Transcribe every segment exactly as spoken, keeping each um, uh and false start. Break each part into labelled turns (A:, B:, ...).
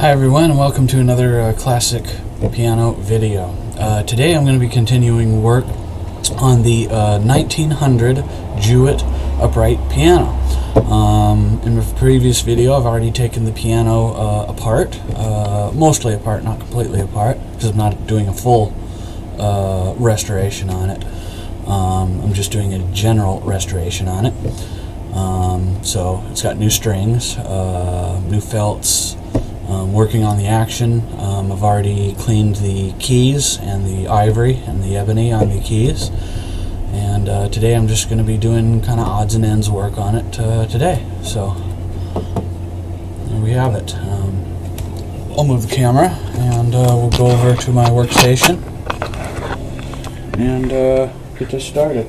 A: Hi everyone, and welcome to another uh, classic piano video. Uh, today I'm going to be continuing work on the uh, nineteen hundred Jewett upright piano. Um, in the previous video I've already taken the piano uh, apart, uh, mostly apart, not completely apart, because I'm not doing a full uh, restoration on it. Um, I'm just doing a general restoration on it. Um, so it's got new strings, uh, new felts. Um, working on the action. um, I've already cleaned the keys and the ivory and the ebony on the keys, and uh, today I'm just going to be doing kind of odds and ends work on it uh, today. So there we have it. Um, I'll move the camera and uh, we'll go over to my workstation and uh, get this started.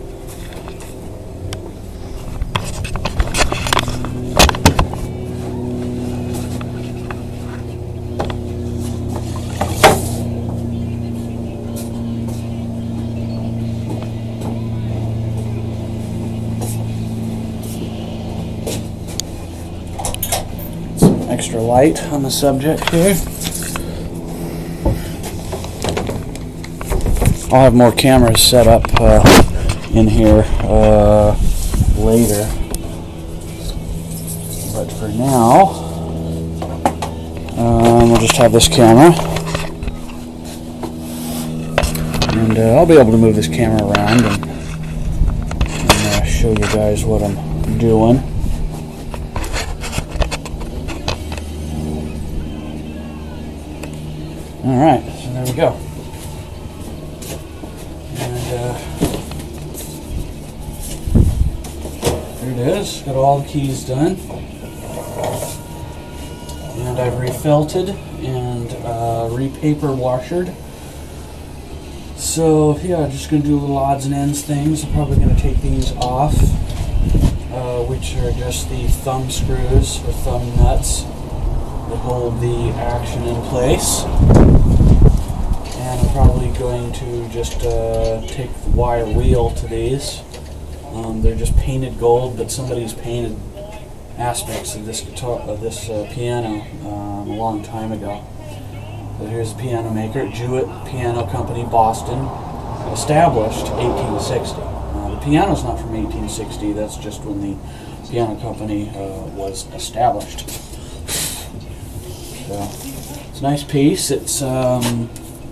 A: Extra light on the subject here. I'll have more cameras set up uh, in here uh, later, but for now um, we'll just have this camera, and uh, I'll be able to move this camera around and, and uh, show you guys what I'm doing. Alright, so there we go. And uh, there it is. Got all the keys done. And I've refelted and uh, re-paper washered. So yeah, just going to do little odds and ends things. I'm probably going to take these off, uh, which are just the thumb screws or thumb nuts that hold the action in place. And I'm probably going to just uh, take the wire wheel to these. Um, they're just painted gold, but somebody's painted aspects of this guitar, of this uh, piano um, a long time ago. So here's the piano maker, Jewett Piano Company, Boston, established eighteen sixty. Uh, the piano's not from eighteen sixty. That's just when the piano company uh, was established. So it's a nice piece. It's um,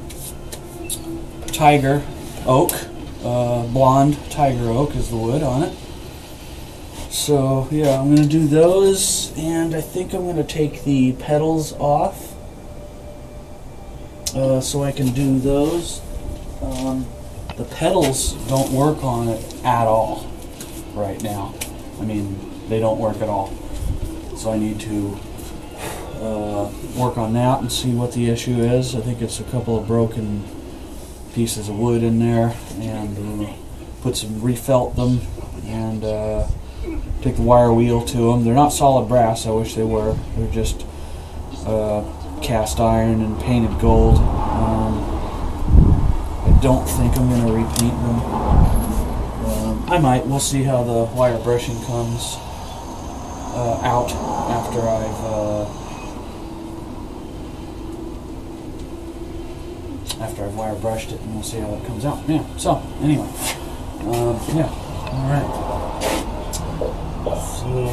A: tiger oak, uh, blonde tiger oak is the wood on it. So yeah, I'm going to do those, and I think I'm going to take the pedals off uh, so I can do those. Um, the pedals don't work on it at all right now. I mean, they don't work at all. So I need to uh, work on that and see what the issue is. I think it's a couple of broken pieces of wood in there, and uh, put some refelt them, and uh, take the wire wheel to them. They're not solid brass. I wish they were. They're just uh, cast iron and painted gold. Um, I don't think I'm going to repaint them. Um, I might. We'll see how the wire brushing comes uh, out after I've uh, after I've wire brushed it, and we'll see how it comes out. Yeah, so, anyway. Um, yeah, alright. So,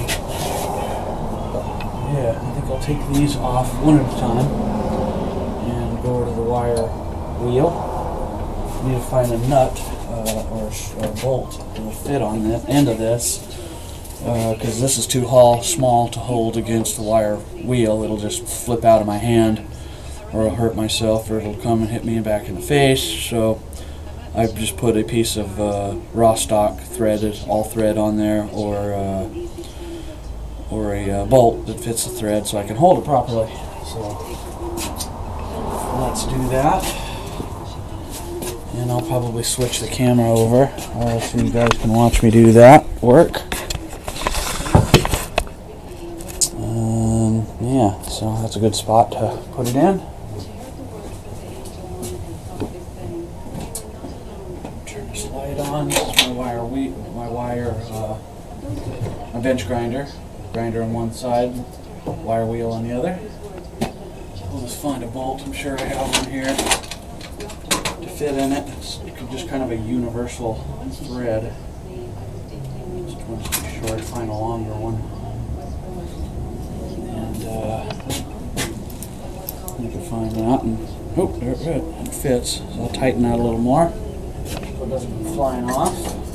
A: yeah, I think I'll take these off one at a time and go to the wire wheel. I need to find a nut uh, or a, a bolt that will fit on the end of this, because uh, this is too small to hold against the wire wheel. It'll just flip out of my hand, or I'll hurt myself, or it'll come and hit me back in the face. So I've just put a piece of uh, raw stock threaded, all thread on there, or uh, or a uh, bolt that fits the thread so I can hold it properly. So let's do that, and I'll probably switch the camera over uh, so you guys can watch me do that work. Um, yeah, so that's a good spot to put it in. On. This is my wire wheat, my wire, uh, my bench grinder, grinder on one side, wire wheel on the other. just find a bolt. I'm sure I have one here to fit in it. It's just kind of a universal thread. This one's too short. Find a longer one. And uh, I can find that. And oh, there it, it fits. So I'll tighten that a little more so it doesn't come flying off.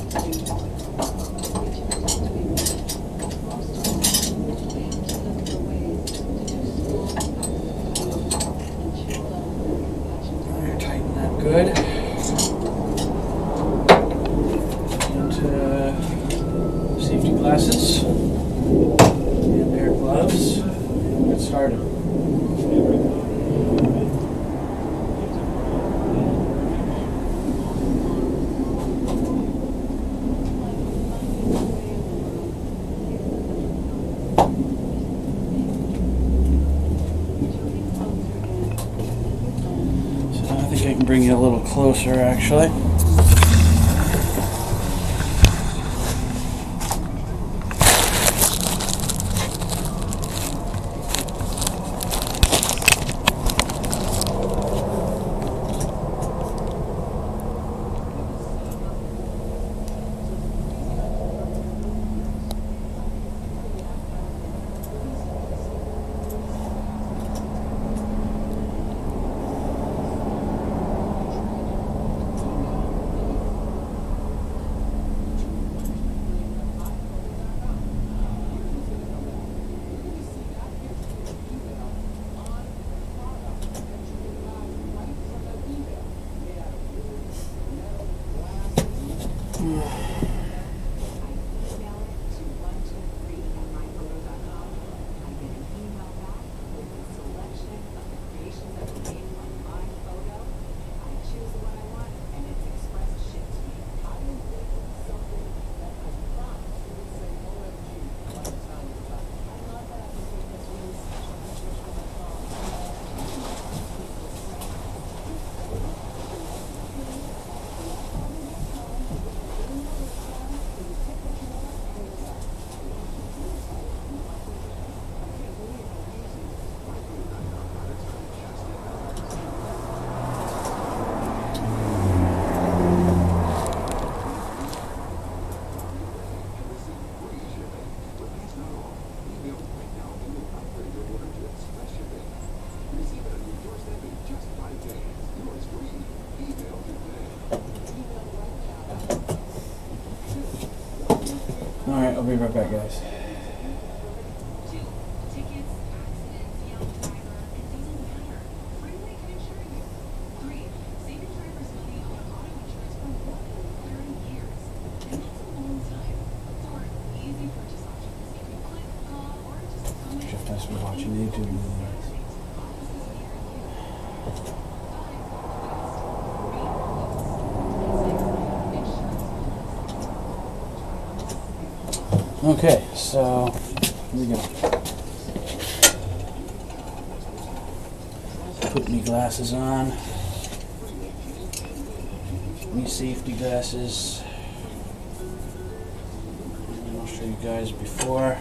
A: Good. Into safety glasses and pair of gloves. And we'll get started. I think I can bring you a little closer, actually. Alright, I'll be right back, guys. Shift us for watching YouTube videos. Okay, so here we go. Put me glasses on. Me safety glasses. And I'll show you guys before.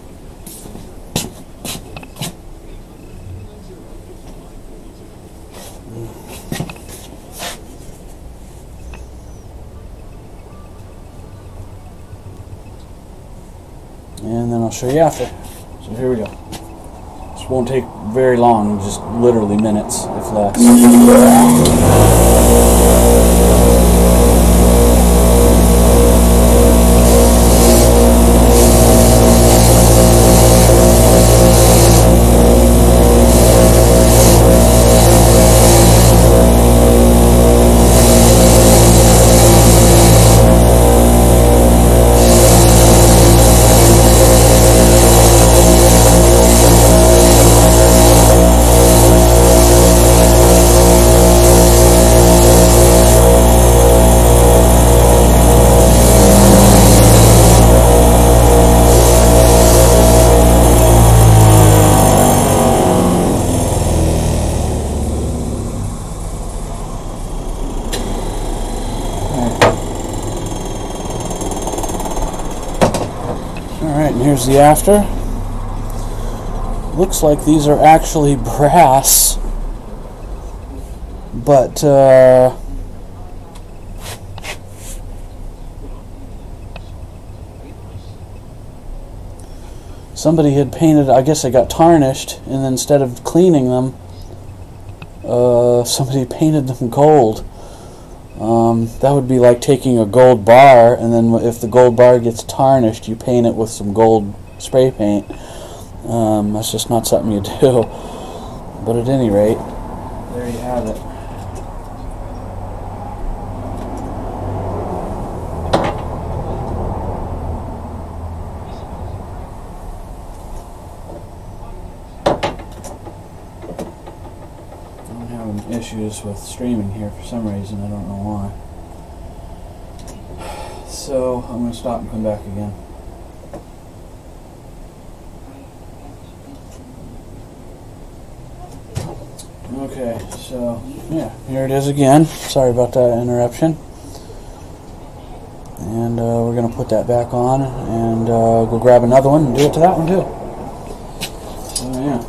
A: And then I'll show you after. So here we go. This won't take very long, just literally minutes, if less. Alright, and here's the after. Looks like these are actually brass but uh, somebody had painted, I guess they got tarnished, and then instead of cleaning them, uh, somebody painted them gold. Um, that would be like taking a gold bar, and then if the gold bar gets tarnished, you paint it with some gold spray paint. Um, that's just not something you do. But at any rate, there you have it. I'm having issues with streaming here for some reason, I don't know why. So I'm going to stop and come back again. Okay, so yeah, here it is again. Sorry about that interruption. And uh, we're going to put that back on and uh, go grab another one and do it to that one too. So yeah.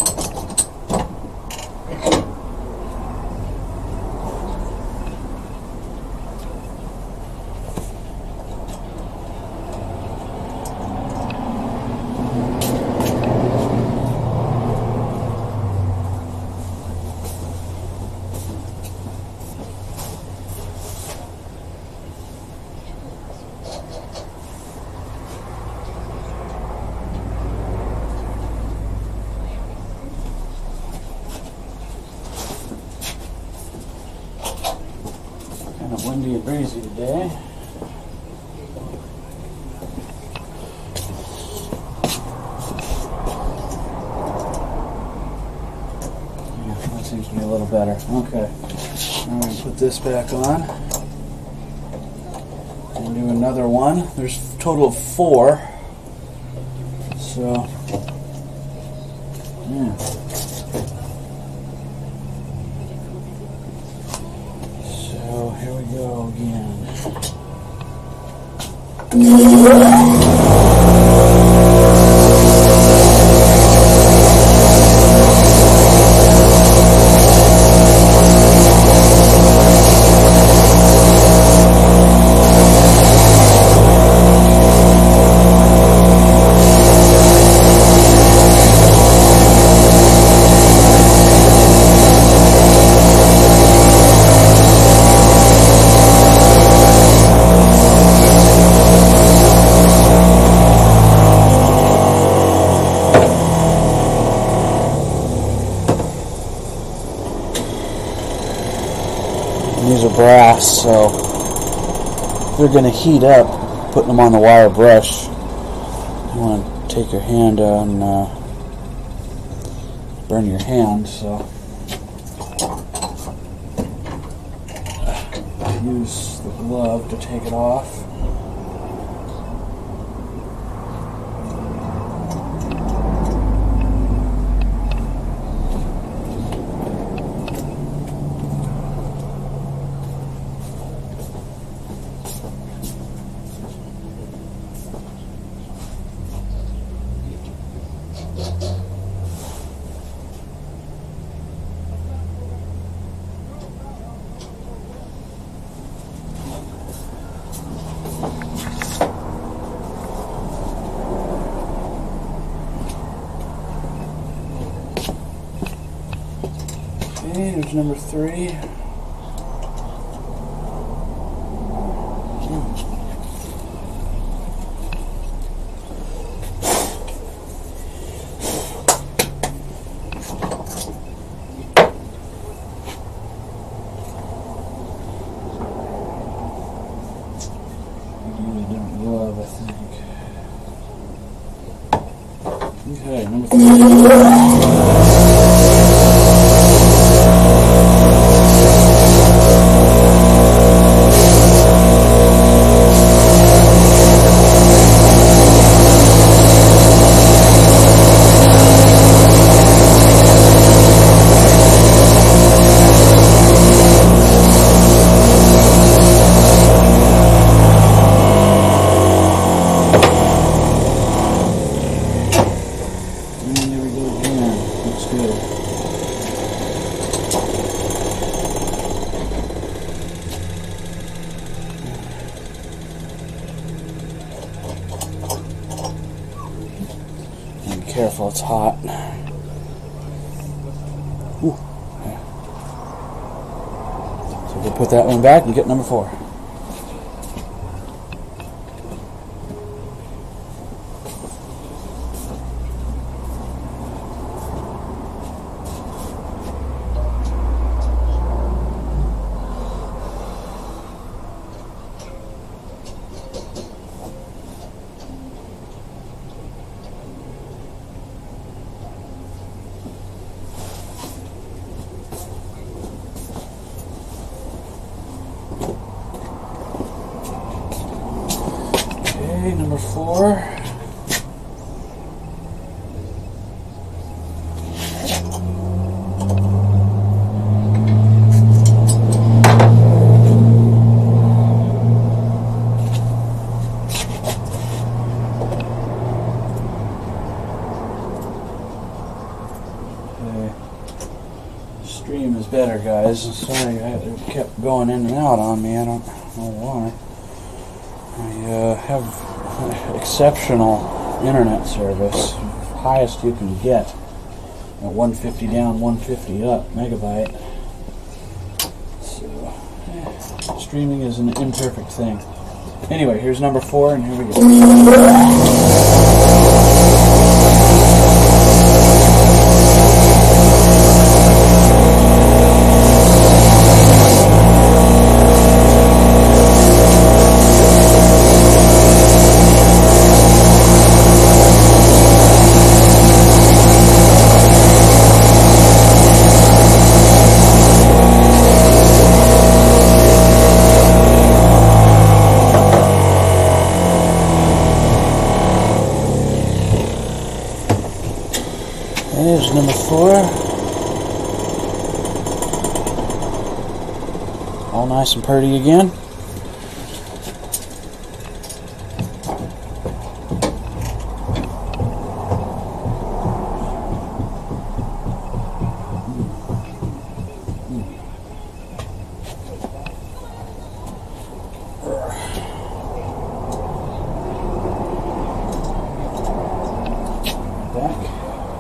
A: Kind of windy and breezy today. Yeah, that seems to be a little better. Okay, now I'm going to put this back on and do another one. There's a total of four. So, yeah. So here we go again. These are brass, so they're going to heat up putting them on the wire brush. You want to take your hand and uh, burn your hand, so use the glove to take it off. Okay, there's number three. Use a different glove, I think. Okay, number three. And there we go again. Looks good. careful, it's hot. Ooh. Okay. So we'll put that one back and get number four. Okay, number four. Okay. Stream is better, guys. Sorry, it kept going in and out on me. I don't know why. I uh, have exceptional internet service, highest you can get, at one fifty down, one fifty up megabyte. So, eh, streaming is an imperfect thing. Anyway, here's number four, and here we go. There's number four. All nice and pretty again. Back.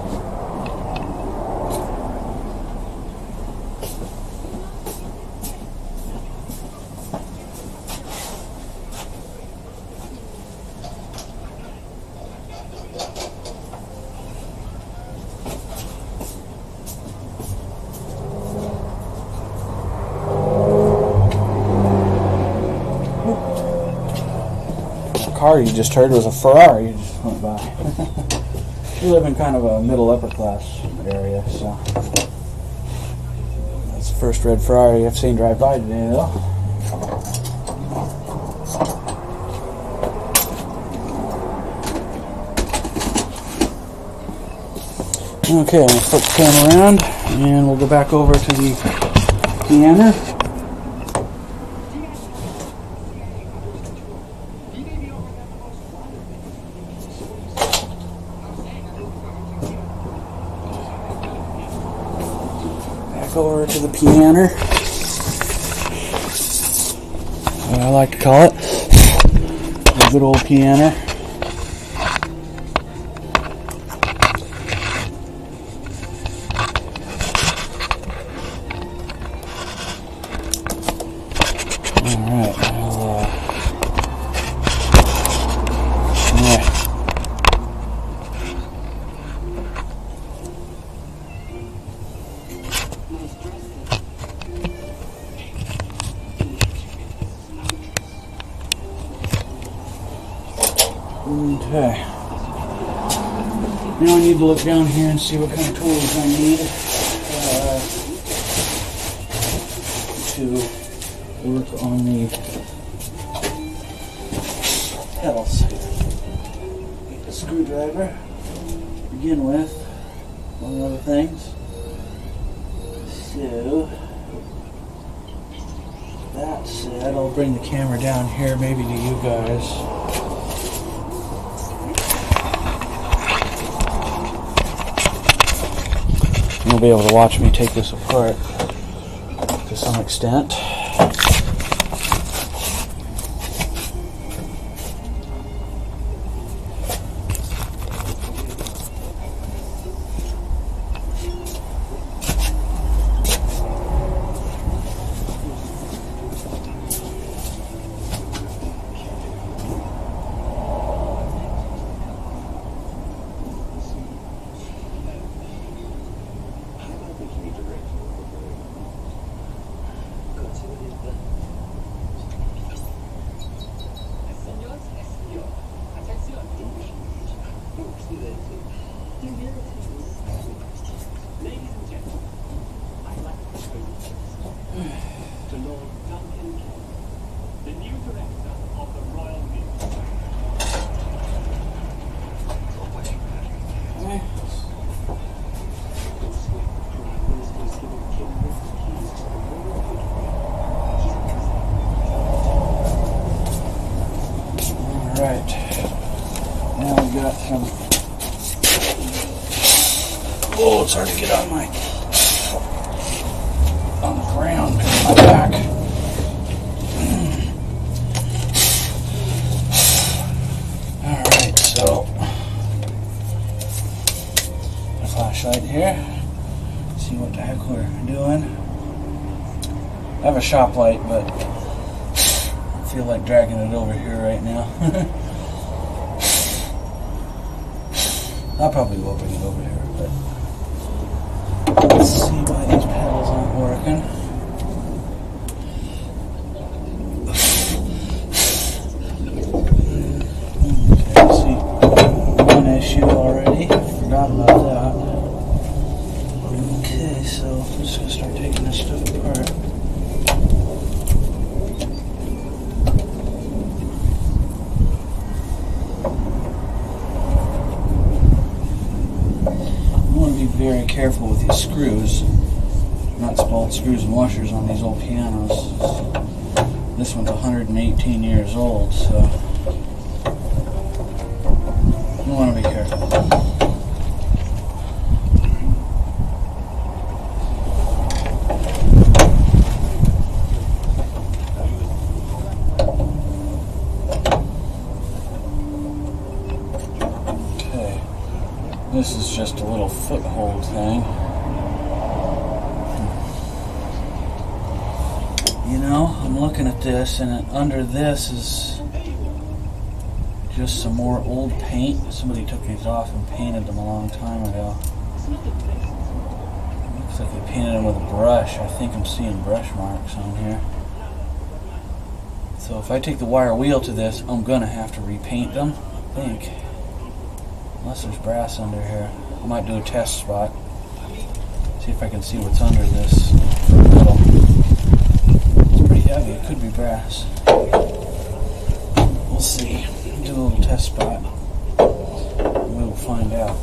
A: The car you just heard was a Ferrari you just went by. We live in kind of a middle upper class area, so that's the first red Ferrari I've seen drive by today, though. Okay, I'm going to flip the camera around and we'll go back over to the piano. Back over to the piano. I like to call it a good old piano. Alright, I'll, uh, yeah. Okay. Now I need to look down here and see what kind of tools I need uh, to work on the pedals. Get the screwdriver to begin with, among other things. So, that said, I'll bring the camera down here maybe to you guys. You'll be able to watch me take this apart to some extent.
B: To Lord Duncan Kent, the new director of the Royal Mint.
A: Alright, now we've got some, oh, it's hard to get on my, on the ground, my back. Alright, so, a flashlight here, see what the heck we're doing. I have a shop light, but I feel like dragging it over here right now. I probably will bring it over here, but let's see why these pedals aren't working. Okay, see one issue already. Forgot about that. Okay, so I'm just gonna start taking this stuff apart. Very careful with these screws, nuts, bolts, screws, and washers on these old pianos. This one's one hundred eighteen years old, so you want to be careful. This is just a little foothold thing. You know, I'm looking at this, and it, under this is just some more old paint. Somebody took these off and painted them a long time ago. Looks like they painted them with a brush. I think I'm seeing brush marks on here. So if I take the wire wheel to this, I'm gonna have to repaint them, I think. Unless there's brass under here. I might do a test spot. See if I can see what's under this metal. It's pretty heavy. It could be brass. We'll see. Do a little test spot. And we will find out.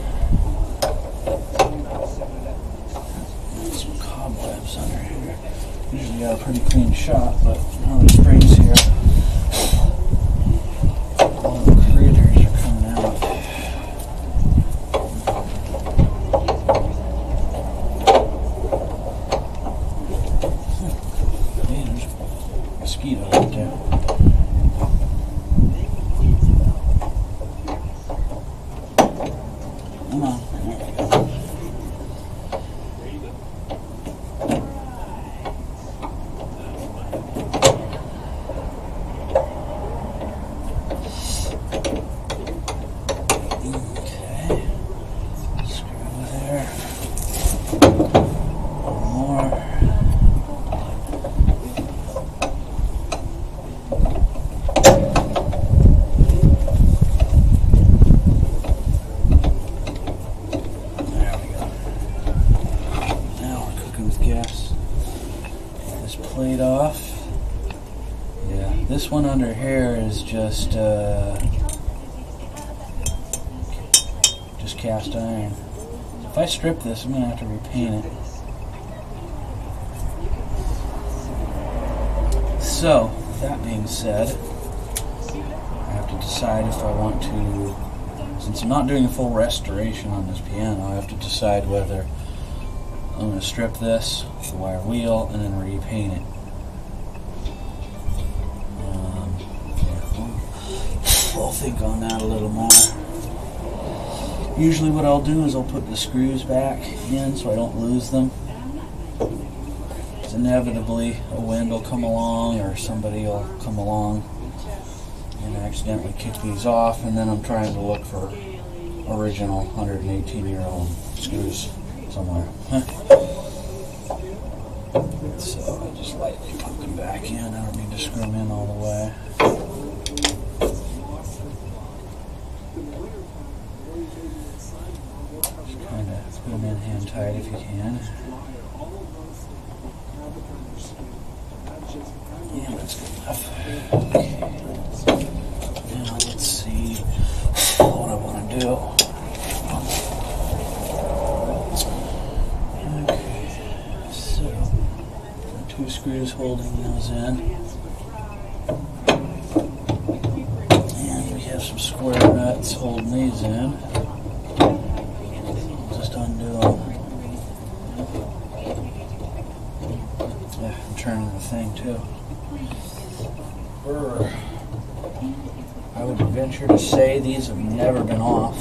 A: Some cobwebs under here. Usually got a pretty clean shot, but now the springs here. All the critters are coming out. Mosquito right there. Come on. There we go. Okay. Screw there. One more. Plate off. Yeah, this one under here is just uh, just cast iron. If I strip this, I'm gonna have to repaint it. So, that being said, I have to decide if I want to. Since I'm not doing a full restoration on this piano, I have to decide whether I'm going to strip this, the wire wheel, and then repaint it. Um, I'll think on that a little more. Usually what I'll do is I'll put the screws back in so I don't lose them. Because inevitably a wind will come along or somebody will come along and accidentally kick these off, and then I'm trying to look for original one hundred eighteen year old screws somewhere. So I just lightly put them back in. I don't need to screw them in all the way. tight if you can. Yeah, that's good enough. Okay. Now let's see what I want to do. Okay, so two screws holding those in. And we have some square nuts holding these in. Just undo them. Yeah, I'm turning the thing too. I would venture to say these have never been off.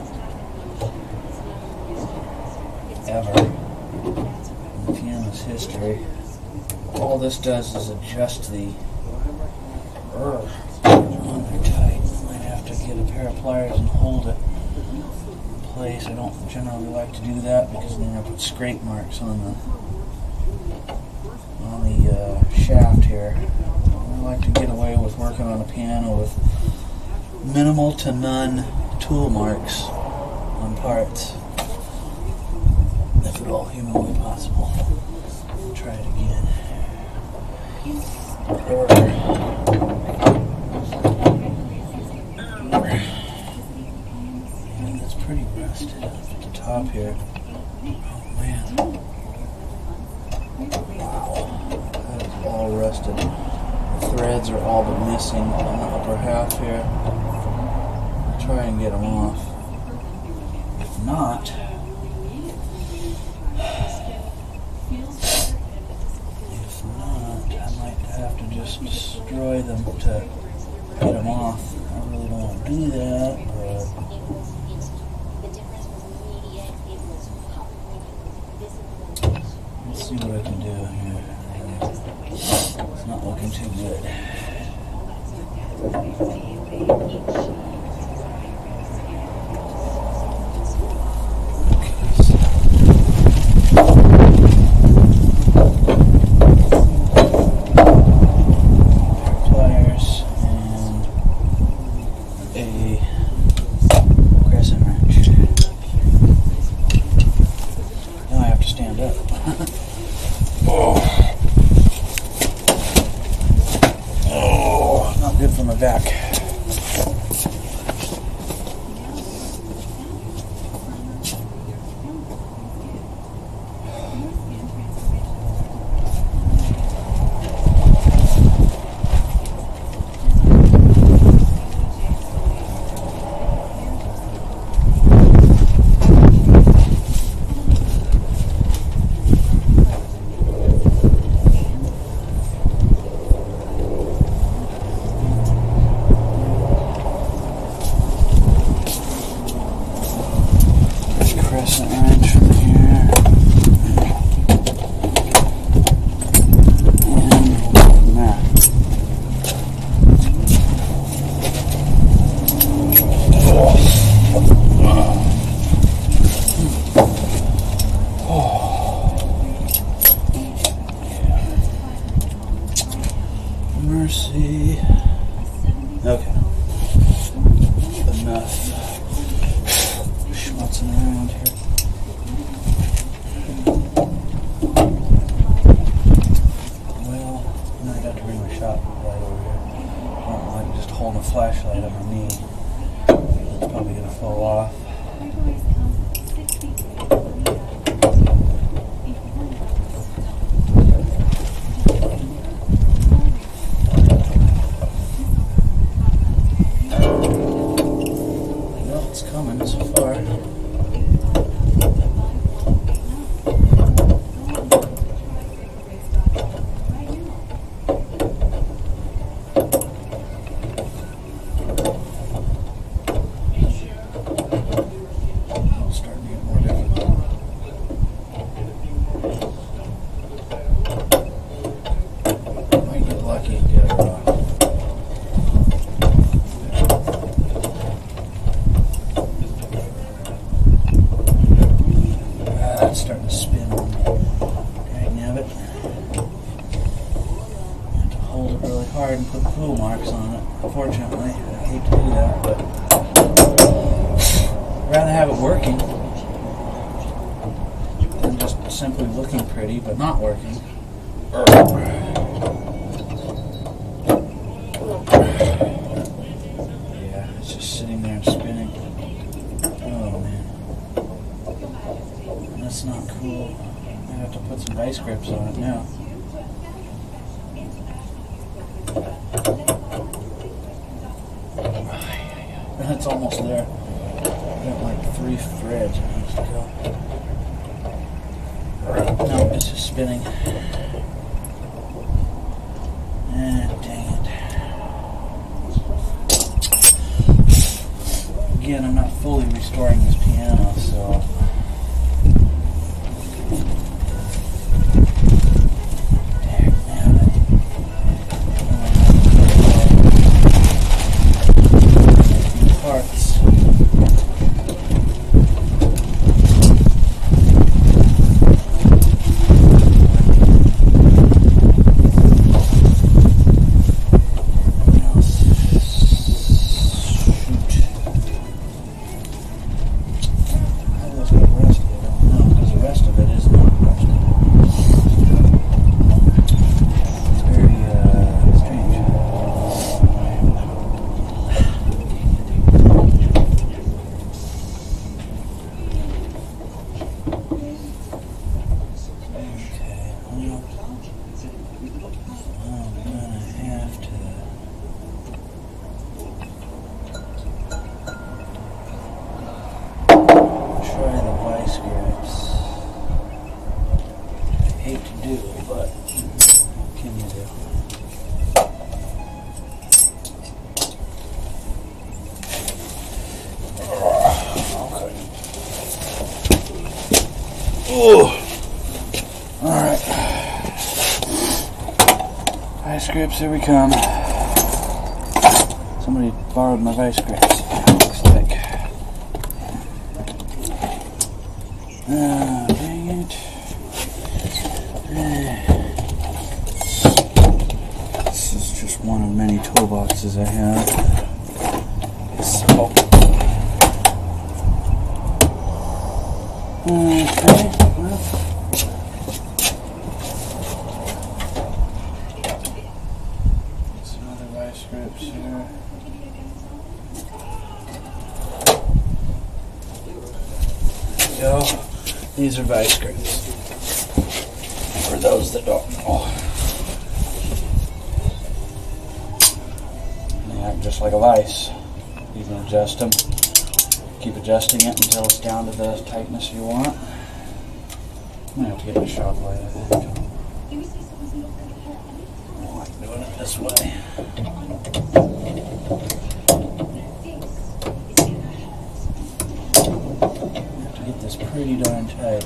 A: Ever. In the piano's history. All this does is adjust the Urgh. Oh, they're tight. Might have to get a pair of pliers and hold it in place. I don't generally like to do that because then I put scrape marks on the on the uh, shaft here. I like to get away with working on a piano with minimal to none tool marks on parts, if at all humanly possible. Try it again. And it's pretty rusted at the top here. Oh man. Wow. That is all rusted. Threads are all but missing on the upper half here. I'll try and get them off. If not, if not, I might have to just destroy them to get them off. I really don't want to do that, but let's see what I can do here. It's not looking too good. Pliers and a crescent wrench. Now I have to stand up. Oh. Good for my back. Crescent wrench from here. And from there. Oh. Mercy. Okay. Enough schmutzing around here. Well, now I got to bring my shop light over here. I don't like just holding a flashlight on my knee. It's probably going to fall off. Well, it's coming so far. Starting to spin on me. Dagnabbit. I have to hold it really hard and put tool marks on it. Unfortunately, I hate to do that, but I'd rather have it working. simply looking pretty but not working. Yeah, it's just sitting there and spinning. Oh man. That's not cool. I have to put some vice grips on it now. It's almost there. I got like three threads it needs to go. No, it's just spinning. Ah, dang it. Again, I'm not fully restoring this piano, so... Alright. Vice grips, here we come. Somebody borrowed my vice grips, looks like. Ah, dang it. This is just one of many toolboxes I have. So. Okay, well. Some other vice grips here. There we go. These are vice grips. For those that don't know. They act just like a vice. You can adjust them. Keep adjusting it until it's down to the tightness you want. I'm gonna have to get my shop light, I think. I like doing it this way. I have to get this pretty darn tight.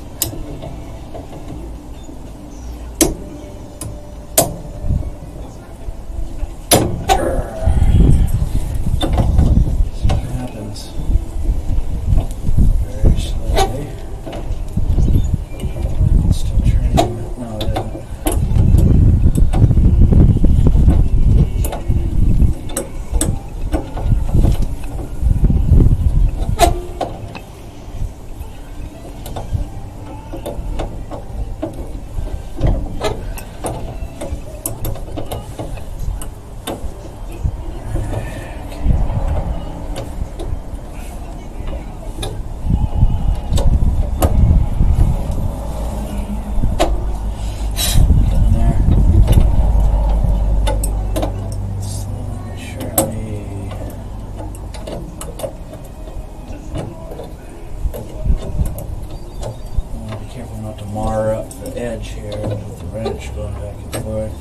A: Here with the wrench going back and forth.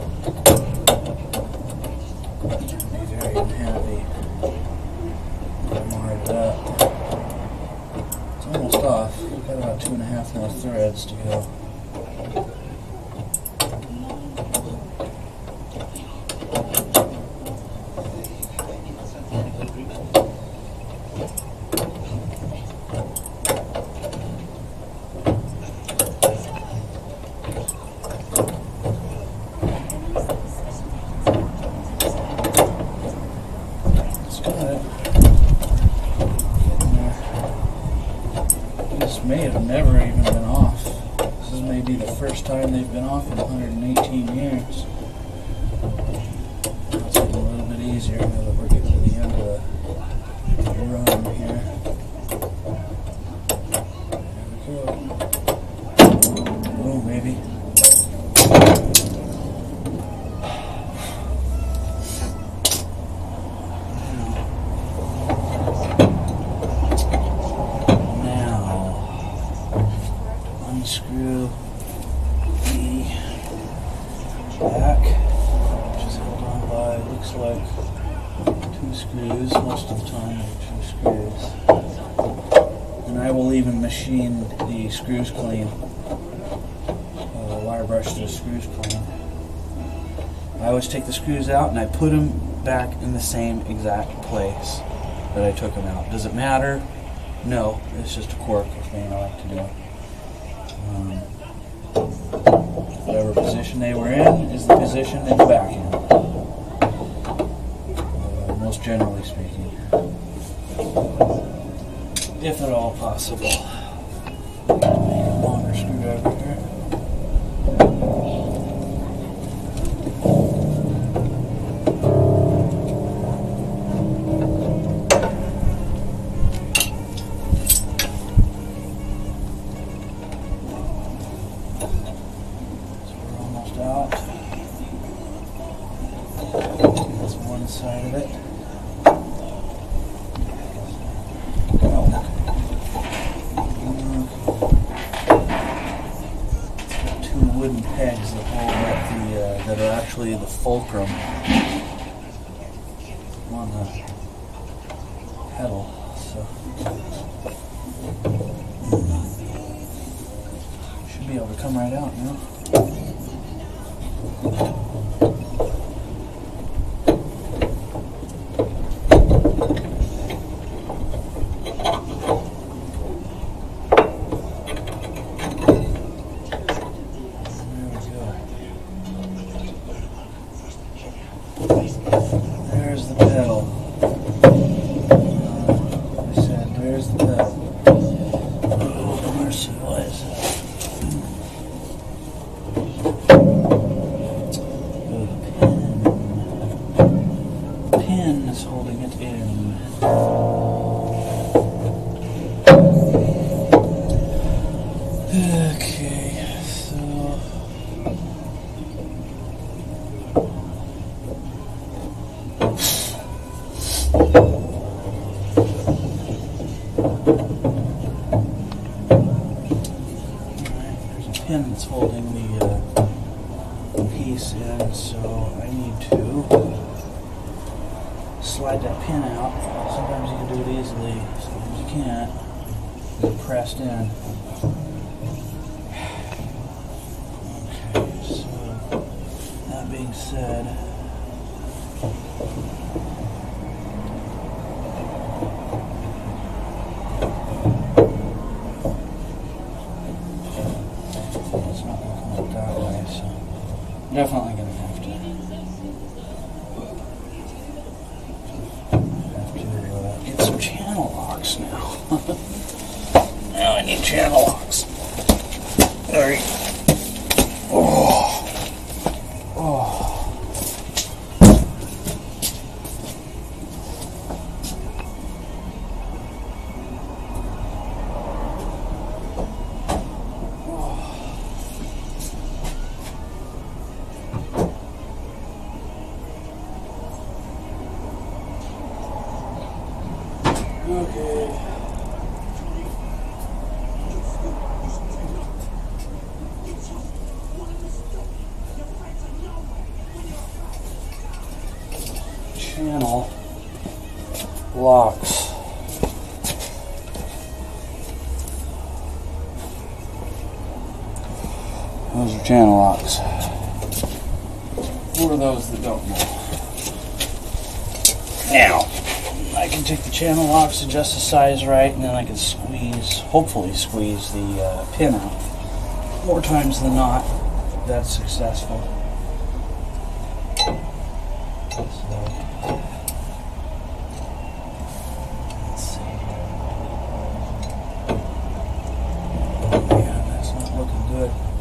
A: I'd be very unhappy if I marred it up. It's almost off. We've got about two and a half more threads to go. May have never even been off. This this may be the first time they've been off in one hundred eighteen years. It's getting a little bit easier now that we're getting to the end of the run here. There we go. Boom, baby. Unscrew the back, which is held on by, looks like, two screws. Most of the time they're two screws. And I will even machine the screws clean. Uh, wire brush the screws clean. I always take the screws out and I put them back in the same exact place that I took them out. Does it matter? No, it's just a quirk thing I like to do. Um, whatever position they were in is the position they go back in. Uh, most generally speaking. If at all possible. Make a longer screwdriver here. Out. That's one side of it. Oh. It's got two wooden pegs that hold up the uh, that are actually the fulcrum on the pedal. So should be able to come right out now. There's the pedal. Uh, I said, there's the pedal. Oh, mercy, what is it? The pin. Pin is holding it in. Okay, so. Pin that's holding the uh, piece in, so I need to slide that pin out. Sometimes you can do it easily, sometimes you can't. It's pressed in. Okay, so that being said, definitely gonna have to have to uh, get some channel locks now. Now I need channel locks. Alright. Oh. Oh. Okay. Channel locks. Those are channel locks. For those that don't know. Now, I can take the channel locks, adjust the size right, and then I can squeeze, hopefully squeeze the uh, pin out. More times than not, that's successful. So, let's see. Yeah, that's not looking good.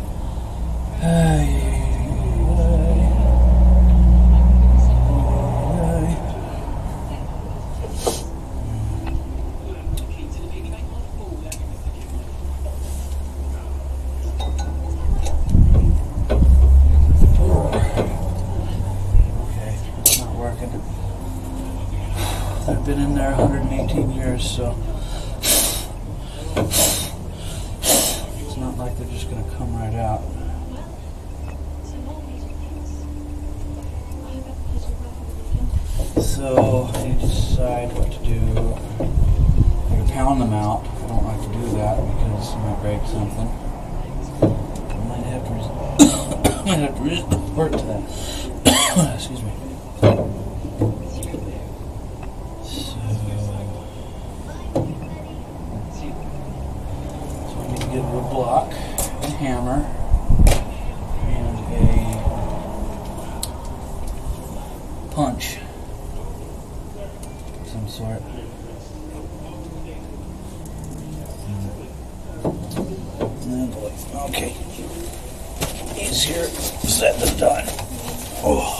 A: there one hundred eighteen years, so it's not like they're just going to come right out. So I need to decide what to do. I can pound them out. I don't like to do that because I might break something. I might have to, res I might have to resort to that. Excuse me. So, so I need to get a block, a hammer, and a punch of some sort. Okay. Easier said than done. Oh.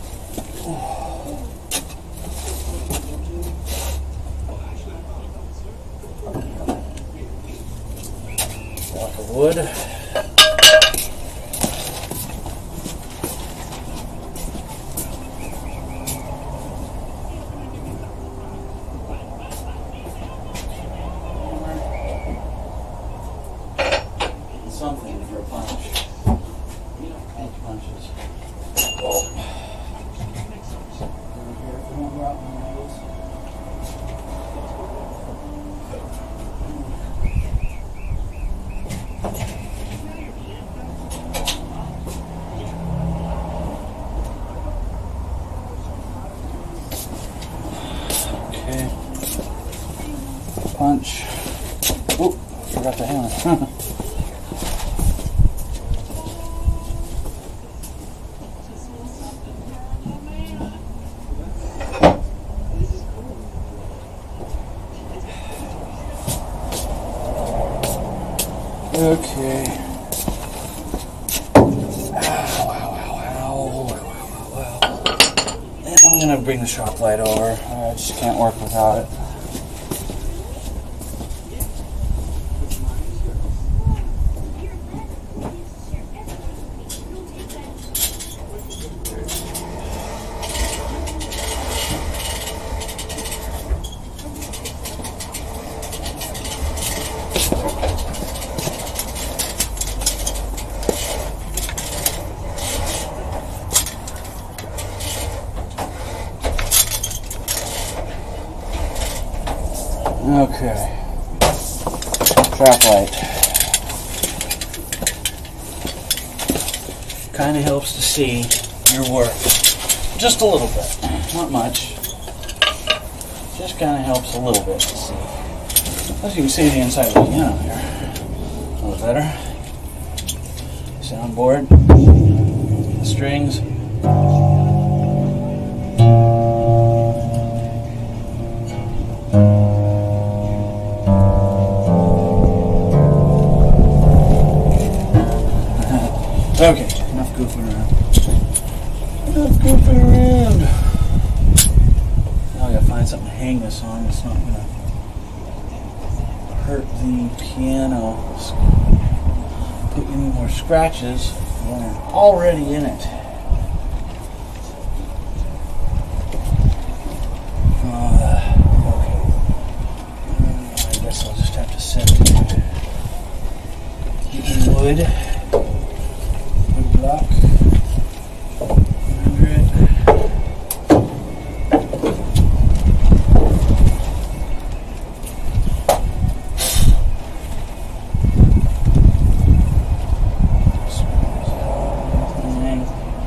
A: Block of wood. Something for a punch. Eight punches. Oh. Over here, if I don't drop my nose. Okay. Punch. Oh, forgot the hammer. Okay. Ow, ow, ow, ow, ow, ow, ow. And I'm going to bring the shop light over. I just can't work without it. Okay, trap light. Kind of helps to see your work. Just a little bit, not much. Just kind of helps a little bit to see. As you can see the inside of the piano here. A little better. Soundboard, the strings. Okay, enough goofing around. Enough goofing around. Now I gotta find something to hang this on. It's not gonna hurt the piano. Put any more scratches when they're already in it. Uh, okay. I guess I'll just have to set it in wood. Block. Under it. And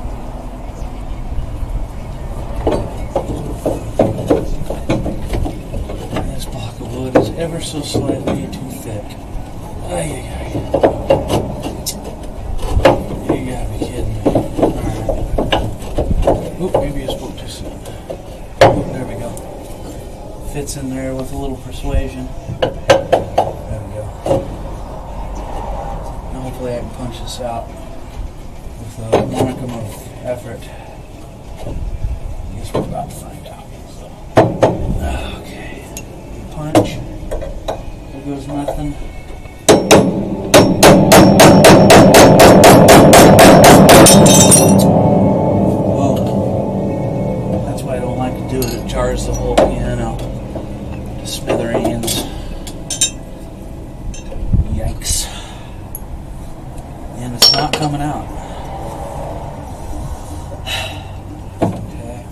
A: this block of wood is ever so slightly too thick. Ay, ay, ay. Maybe I spoke too soon. Oh, there we go. Fits in there with a little persuasion. There we go. Now hopefully I can punch this out with a modicum of effort. I guess we're about to find out. So. Okay. Punch. There goes nothing. Jars the whole piano. Yikes. And it's not coming out. Okay.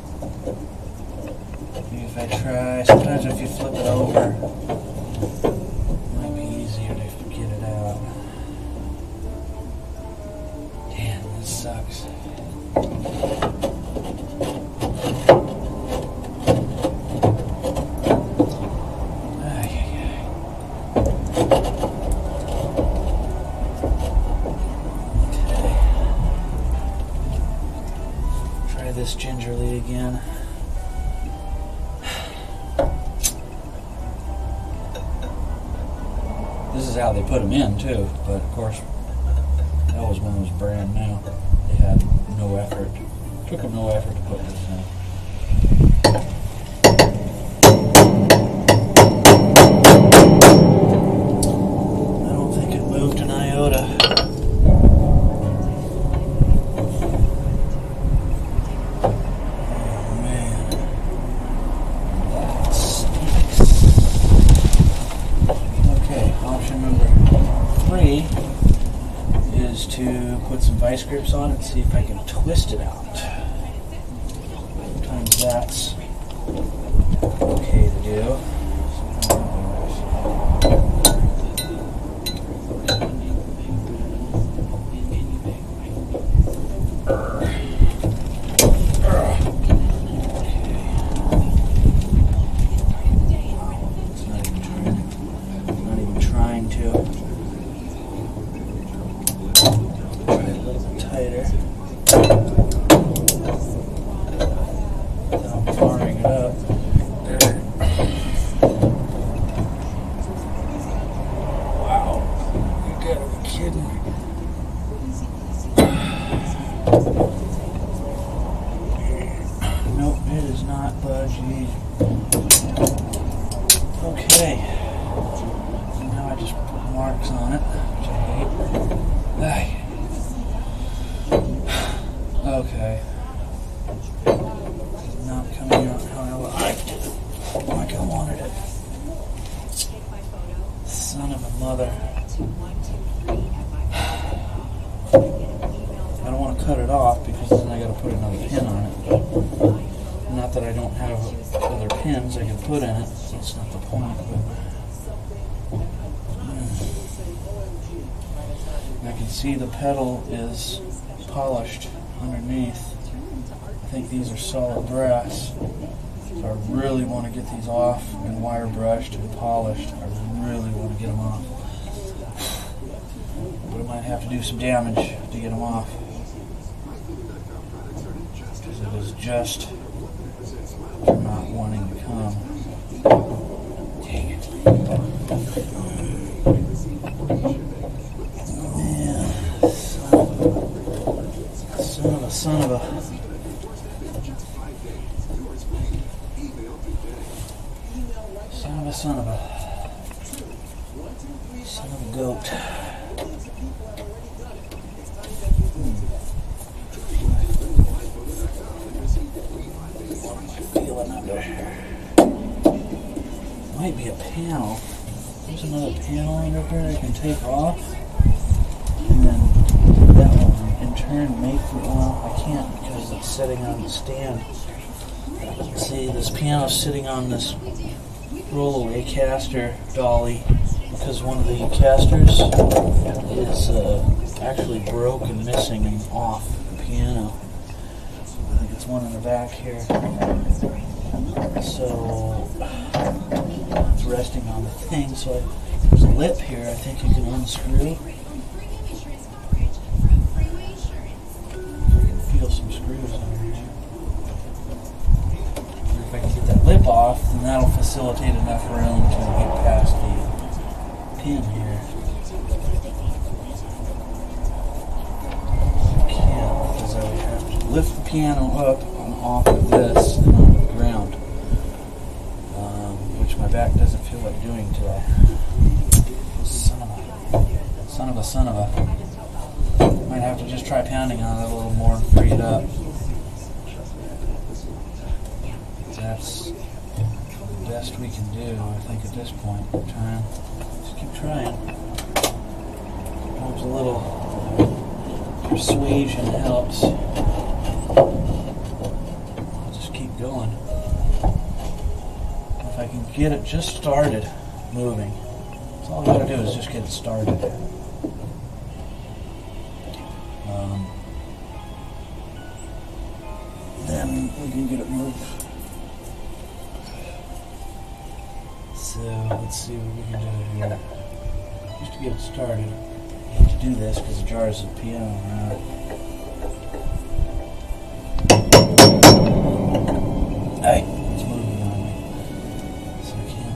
A: Maybe if I try, sometimes if you flip it over, it might be easier to get it out. Damn, this sucks. This gingerly again. This is how they put them in too, but of course that was when it was brand new. They had no effort. It took them no effort to put this in. I don't think it moved an iota. Is to put some vice grips on it and see if I can twist it out. Sometimes that's okay to do. It's not even trying, not even trying to. Tighter. Without firing it up. There. Wow. You gotta be kidding me. Nope, it is not budging. Okay. So now I just put marks on it, which I hate. Ay. Okay. It's not coming out how I liked it. Like I wanted it. Son of a mother. I don't want to cut it off because then I gotta put another pin on it. Not that I don't have other pins I can put in it. That's not the point, but I can see the pedal is polished underneath. I think these are solid brass, so I really want to get these off and wire brushed and polished. I really want to get them off, but I might have to do some damage to get them off because it is just not wanting to come. Dang it. Son of a son of a son of a son of a son of a goat. Hmm. What am I feeling under? Might be a panel. There's another panel under here I can take off, and then that one in turn make it. Well, I can't because it's sitting on the stand. See, this piano's sitting on this rollaway caster dolly because one of the casters is uh, actually broke and missing and off the piano. I think it's one in the back here. So it's resting on the thing. So I, there's a lip here. I think you can unscrew. Feel some screws under here. If I can get that lip off, then that'll facilitate enough room to get past the pin here. I can't because I would have to lift the piano up and off of this and onto the ground, um, which my back doesn't feel like doing today. Son of a, son of a, son of a. Might have to just try pounding on it a little more and free it up. That's the best we can do, I think, at this point in time. Just keep trying. a little persuasion helps. I'll just keep going. If I can get it just started moving, that's all I gotta do is just get it started. Um, then we can get it moved. So let's see what we can do here. Just to get it started, I need to do this because the jar is a piano. Right? Hey, it's moving on me, so I can't.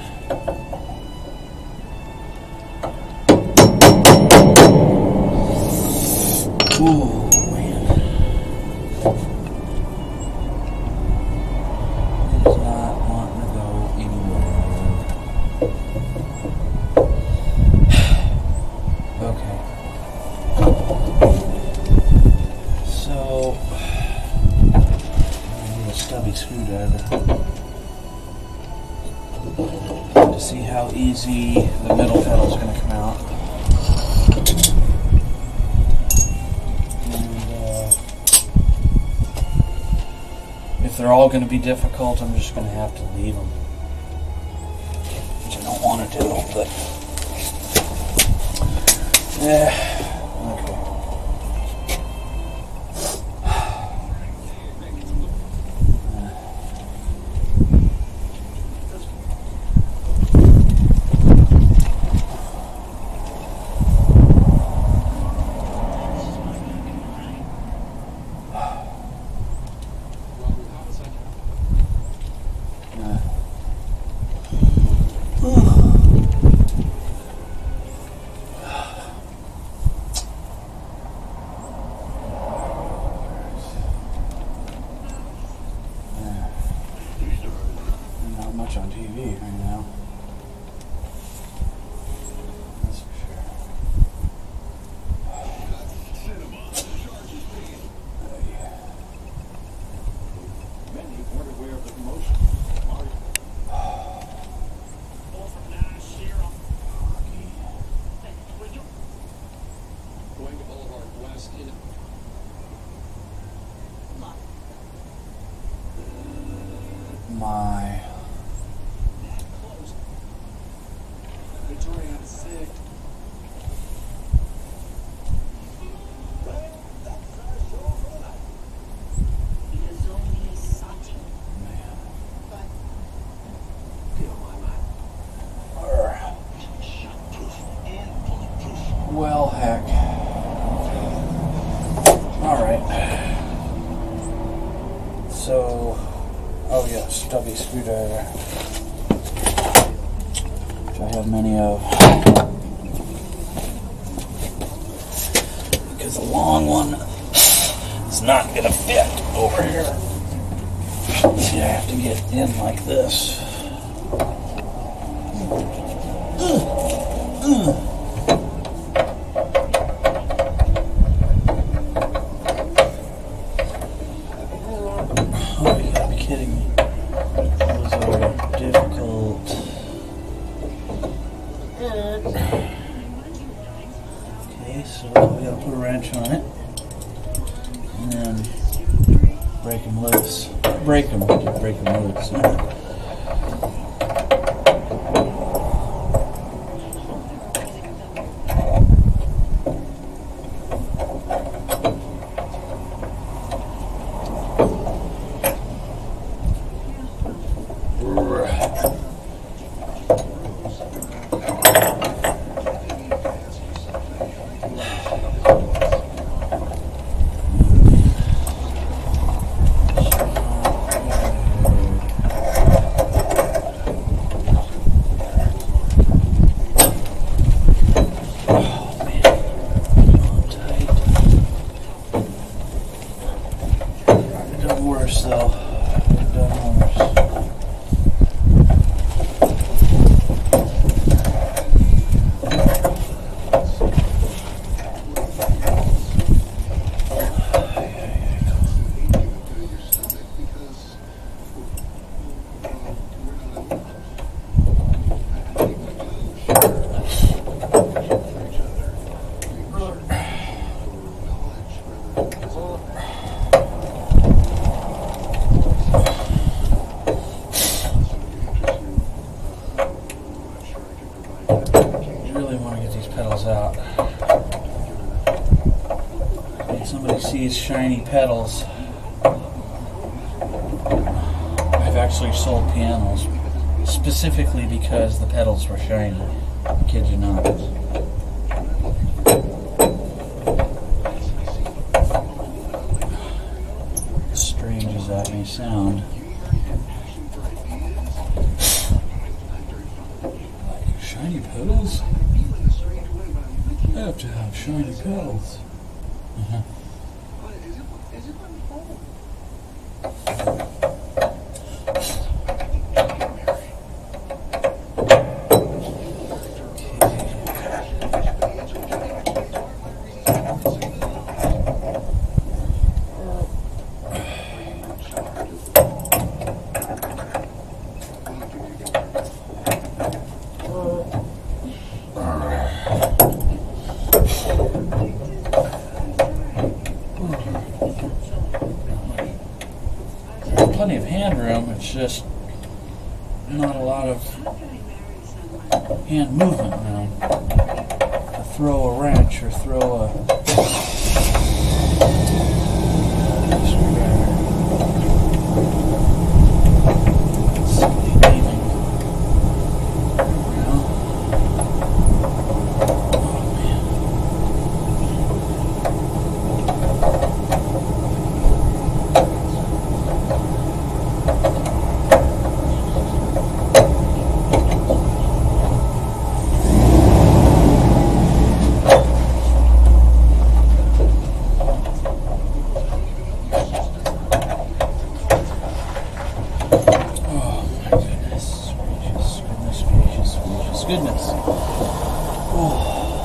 A: Ooh, man. It is not wanting to go anywhere. Okay. So, I need a stubby screwdriver to see how easy the middle pedal is going to come out. And uh, if they're all going to be difficult, I'm just going to have to leave them, which I don't want to do, but yeah, okay. On T V right now. That's for sure. Oh, yeah.
B: Many weren't aware of the promotion. Going to Boulevard West in
A: My.
B: Victoria sick.
A: Well, heck. Alright. So, oh yeah, stubby screwdriver, which I have many of. Because the long one is not going to fit over here. See, I have to get in like this. Uh, uh. Oh, you gotta be kidding me. Those are difficult. Okay, so we gotta put a wrench on it. And then break them loose. Break them. Break them loose. Worse though. I've done worse. these pedals out. When somebody sees shiny pedals, I've actually sold pianos specifically because the pedals were shiny. I kid you not. As strange as that may sound. Like shiny pedals? I have to have shiny pedals. Uh-huh. Plenty of hand room, it's just not a lot of hand movement room to throw a wrench or throw a screwdriver. Goodness. Oh.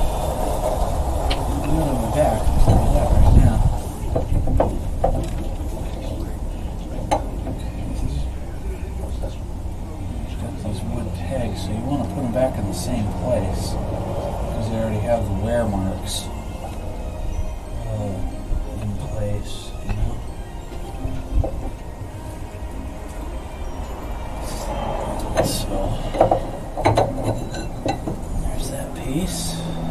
A: I'm really on my back. I'll tell you that right now. You've got these wood pegs, so you want to put them back in the same place because they already have the wear marks uh, in place, you know. So piece.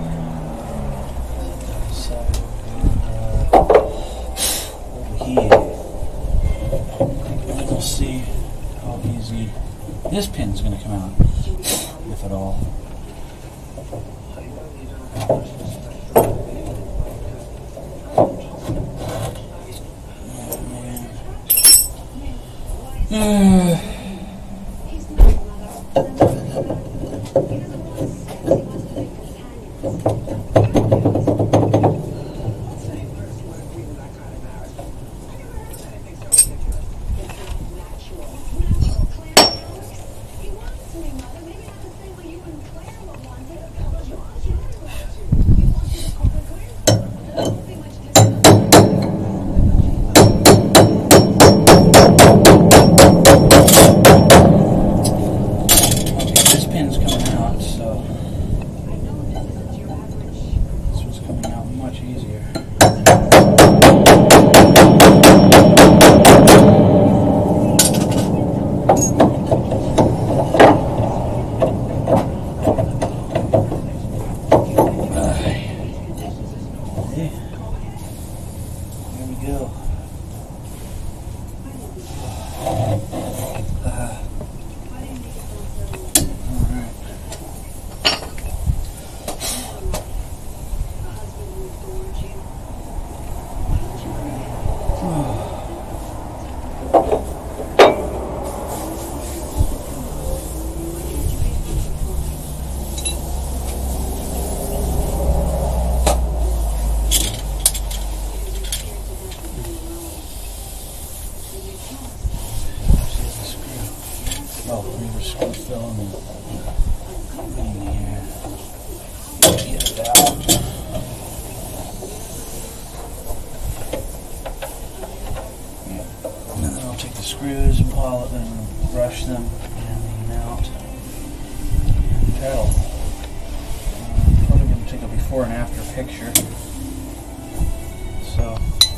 A: So uh, over here, and we'll see how easy this pin's going to come out, if at all. Oh, man. Uh, Oh, we were screw filling in here. Get it out. And then I'll take the screws and polish and brush them and the mount and the pedal. I'm probably going to take a before and after picture. So.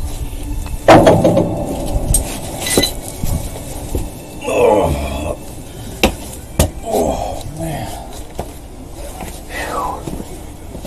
A: Oh. Oh, man.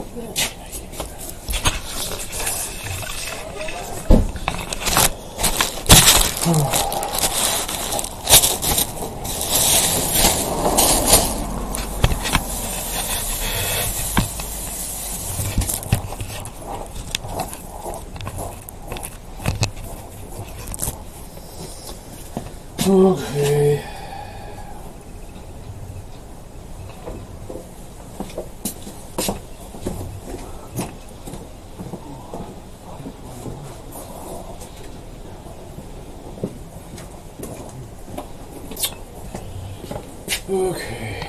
A: Okay. Okay.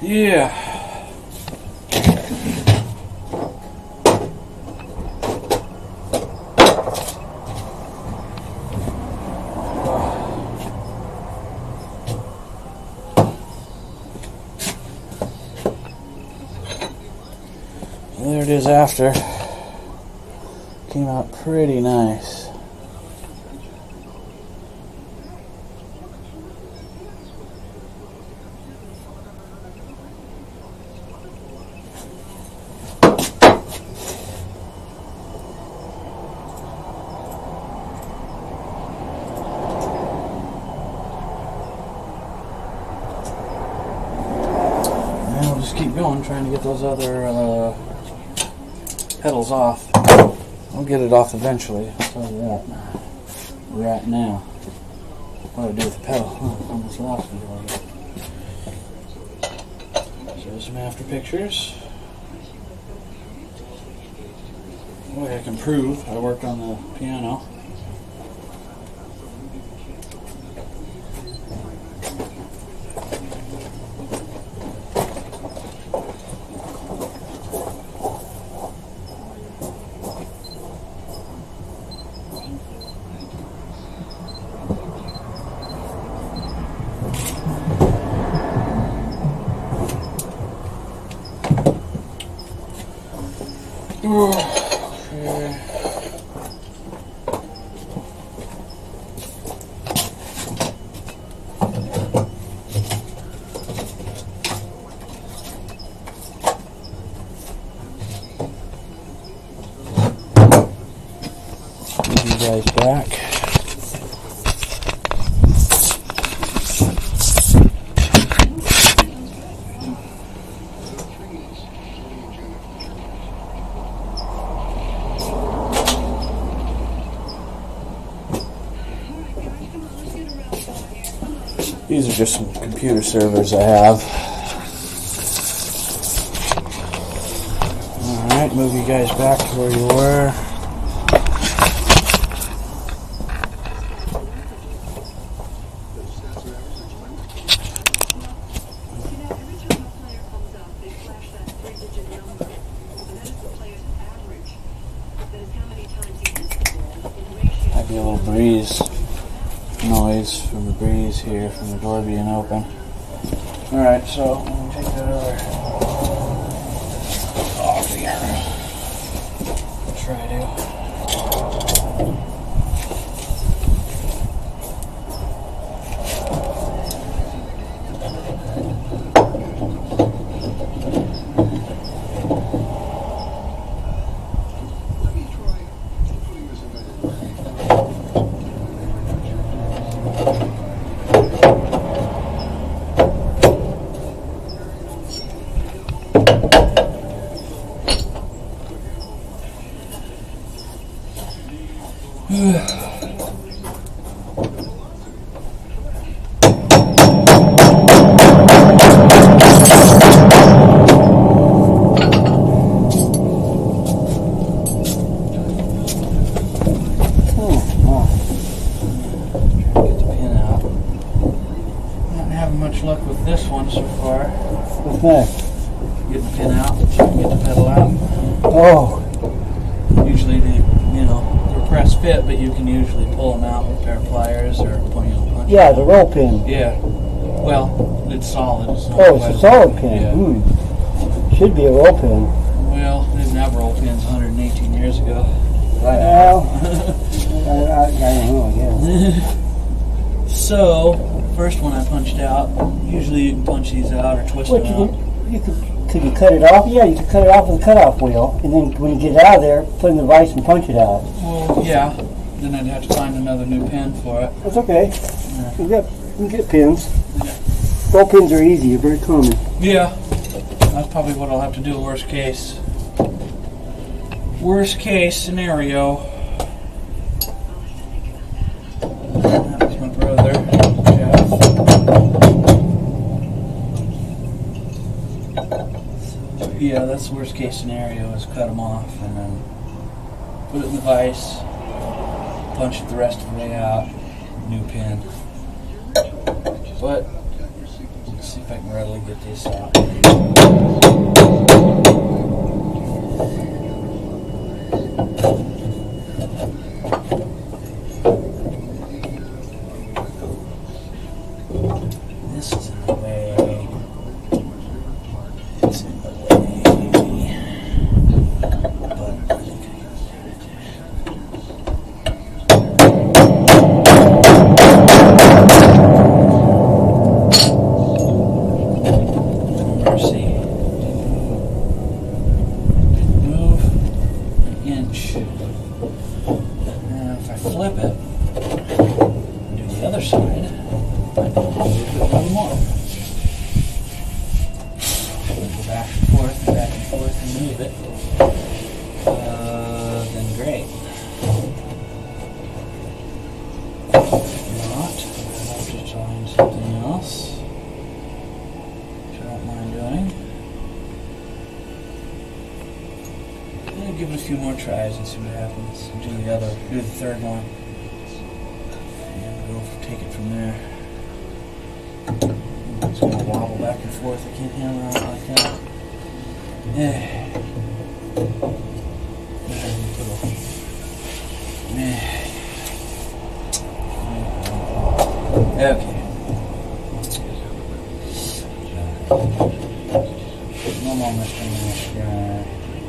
A: Yeah. There it is after. Came out pretty nice. And we'll just keep going, trying to get those other uh, pedals off. I'll get it off eventually. I'll tell you that. Right now. What do I do with the pedal? Oh, I almost lost it already. So there's some after pictures. Boy, I can prove I worked on the piano. Okay. Give you guys back. These are just some computer servers I have. Alright, move you guys back to where you were. Might be a little breeze noise from the breeze here, from the door being open. Alright, so I'm going to take that other off here. Try to. Much luck with this one so far.
C: What's next?
A: Get the pin out, get the pedal out.
C: Oh.
A: Usually they, you know, they're press fit, but you can usually pull them out with a pair of pliers or point, you know, punch.
C: Yeah, the roll pin.
A: Yeah. Well, it's solid. It's not
C: Oh, it's a solid pin.
A: Yeah.
C: Hmm. Should be a roll pin.
A: Well, they didn't have roll pins one hundred eighteen years ago.
C: Well, I, I, I don't know, I guess.
A: So, first one I punched out. Usually you can punch these out or twist
C: What,
A: them
C: you
A: out.
C: could, you could, could you cut it off? Yeah, you could cut it off with a cutoff wheel, and then when you get it out of there, put it in the vise and punch it out.
A: Well, yeah. Then I'd have to find another new pin for it.
C: That's okay.
A: Yeah.
C: You get, you get pins. Roll pins are easy, they're very common.
A: Yeah. That's probably what I'll have to do, worst case. Worst case scenario. That was my brother, Jeff. So, yeah, that's the worst case scenario, is cut them off and then put it in the vise, punch it the rest of the way out, new pin. But, let's see if I can readily get get this out. This is in the way. It's in the way. But I think I flip it, do the other side, I can move it one more. Go back and forth and back and forth and move it. Uh, then great. If not, I'll have to find something else, which I don't mind doing. I'll give it a few more tries and see what happens. Do the other, do the third one, and we'll take it from there. I'm just gonna wobble back and forth. I can't hammer out like that. Yeah. Okay. No more Mister Nash guy.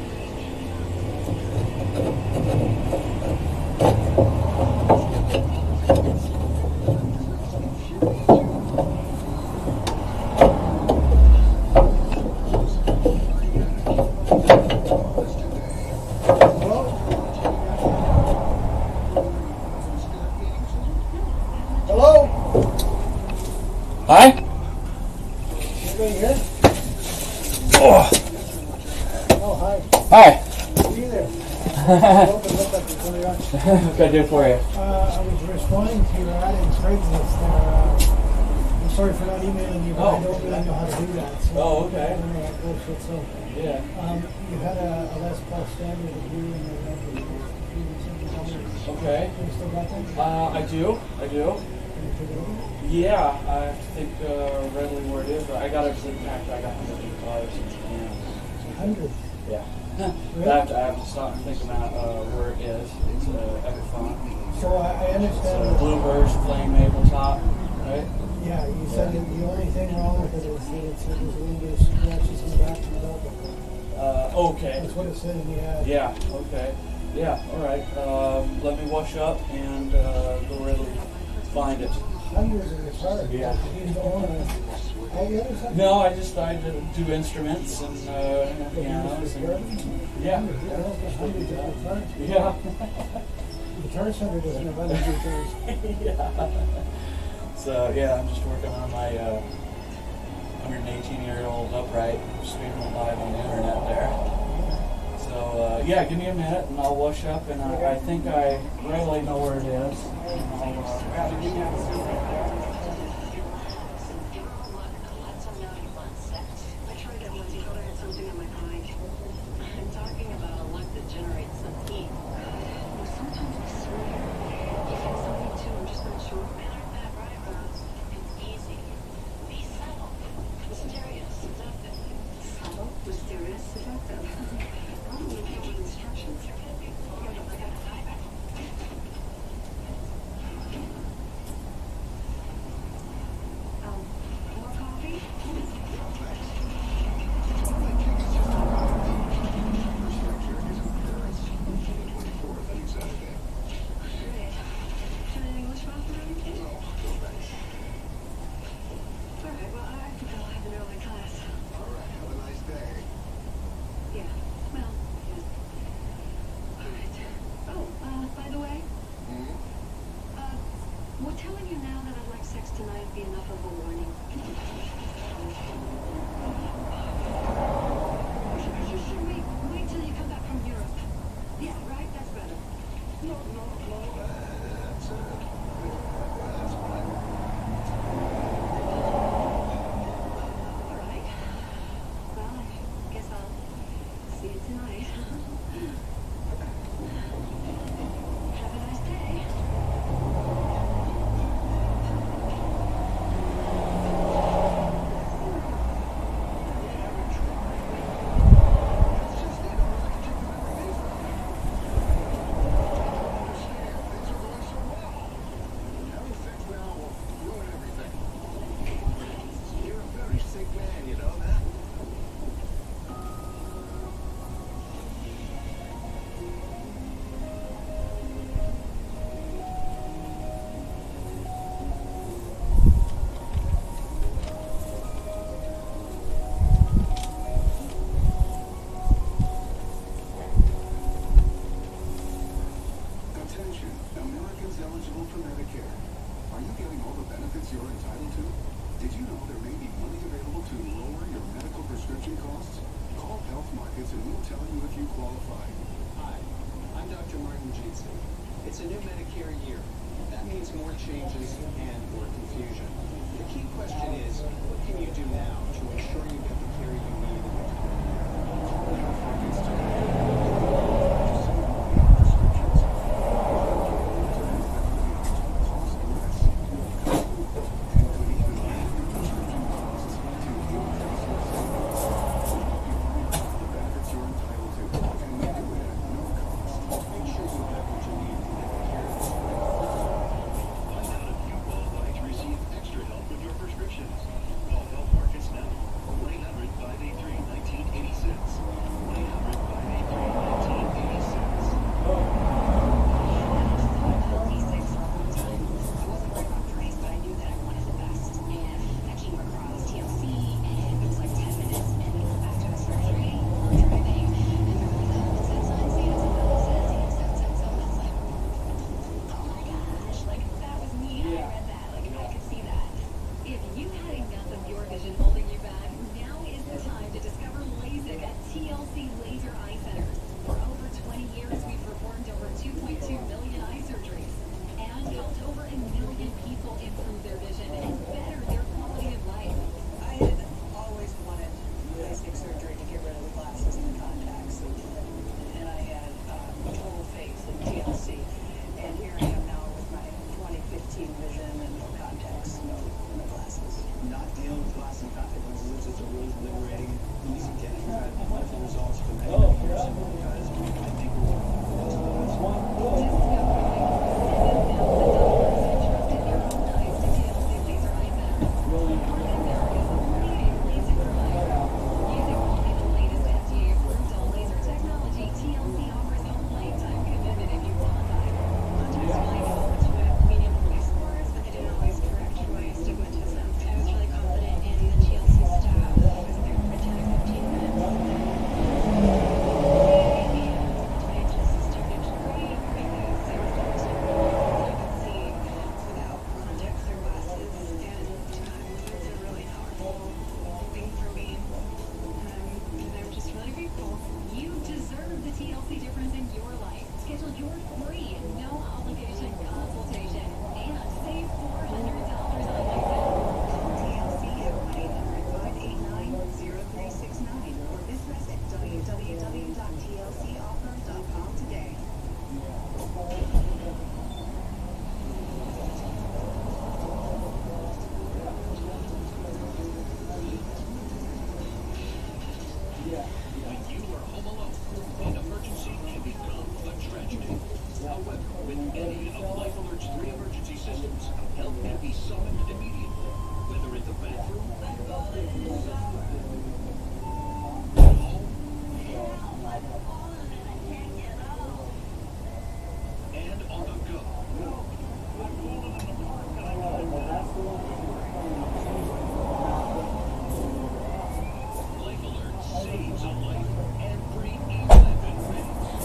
A: Hi?
C: Anybody here?
A: Oh.
C: Oh, hi.
A: Hi.
C: See you there.
A: What can I do for you?
D: Uh, I was responding to your ad in Craigslist there. Uh, I'm sorry for not emailing you, but
A: Oh.
D: I don't really know how to do that. So
A: Oh, okay.
D: I don't know how bullshit, so,
A: Yeah.
D: um, you had a, a Les Paul Standard of you and a
A: Okay.
D: You still got that?
A: Uh, I do. I do.
D: Can you take it over?
A: Yeah, I have to think uh, readily where it is, but I got everything packed. I got hundred dollars in Japan.
D: Hundred.
A: Yeah.
D: Really?
A: I have to. I have to stop and think about uh, where it is. It's uh, Everfont.
D: So I, I
A: It's
D: understand.
A: a
D: that-
A: Bluebird flame maple top, right?
D: Yeah, you said that the only thing wrong with it is that it said there's a little bit of scratches in the back of the elbow.
A: Uh, okay.
D: That's what it said in the ad.
A: Yeah. Okay. Yeah. All right. Um, let me wash up and uh, go readily find it.
D: Hundreds of guitars.
A: Yeah.
D: You don't own a- all the other stuff?
A: No, I just I do instruments and uh, pianos and yeah. Yeah.
D: Guitar Center doesn't have other guitars.
A: Yeah. So yeah, I'm just working on my uh, one hundred eighteen year old upright, streaming it live on the internet there. So uh, yeah, give me a minute and I'll wash up, and I, I think I really know where it is. And I'll, uh,
B: When you are home alone, an emergency can become a tragedy. However, with any of Life Alert's three emergency systems, help can be summoned immediately, whether in the bathroom, and on the go. Life Alert saves a life every eleven minutes.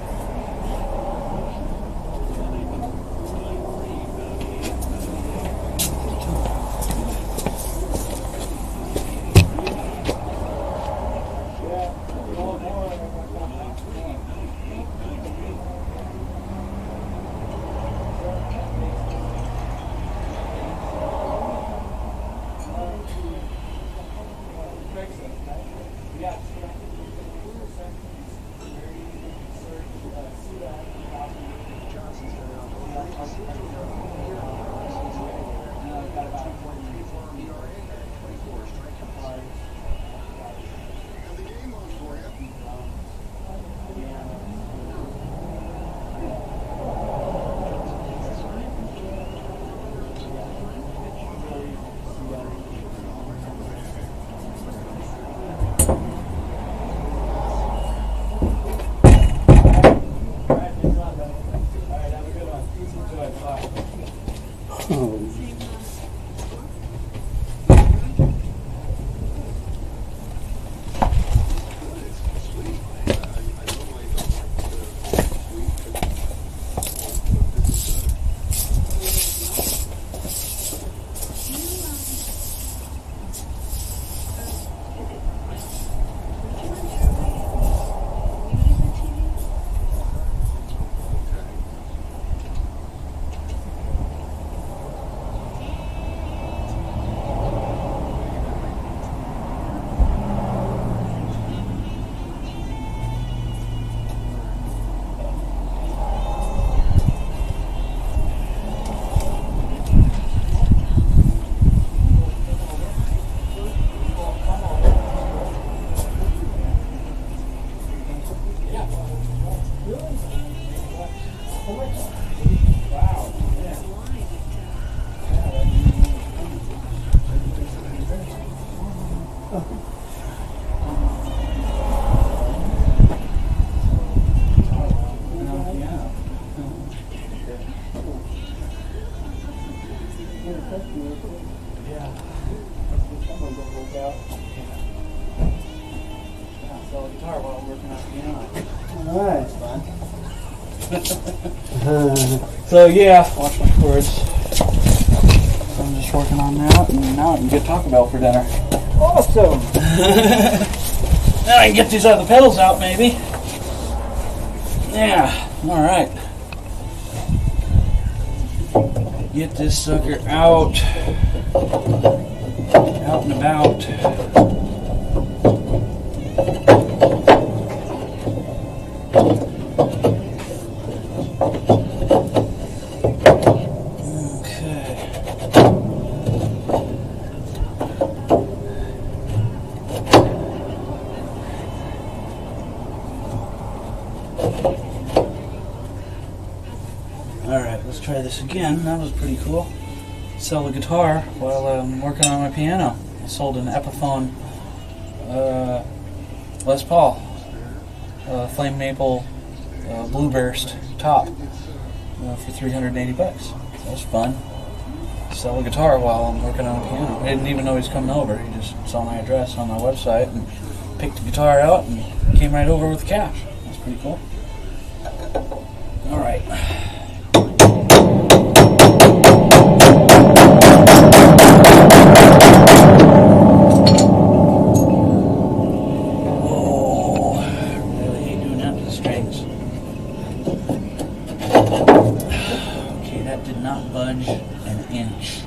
C: Alright.
A: So yeah, watch my cords. So I'm just working on that, and now I can get Taco Bell for dinner.
C: Awesome!
A: Now I can get these other pedals out, maybe. Yeah, alright. Get this sucker out. Out and about. Alright, let's try this again. That was pretty cool. Sell a guitar while I'm working on my piano. I sold an Epiphone uh, Les Paul uh, Flame Maple uh, Blue Burst top uh, for three hundred eighty bucks. That was fun. Sell a guitar while I'm working on a piano. I didn't even know he was coming over. He just saw my address on my website and picked the guitar out and came right over with cash. That's pretty cool. Alright. Budge an inch.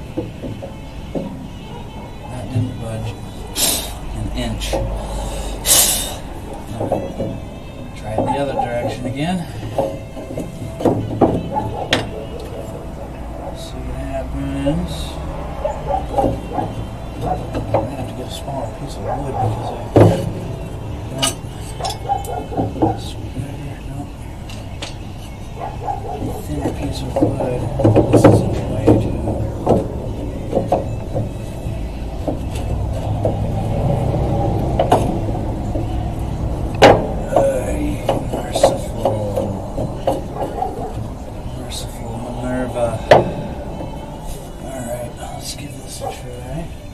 A: That didn't budge an inch. Right. Try it the other direction again. See what happens. I'm gonna have to get a smaller piece of wood because I piece of wood. This is in the way too. Ay, merciful. Merciful Minerva. Alright, let's give this a try.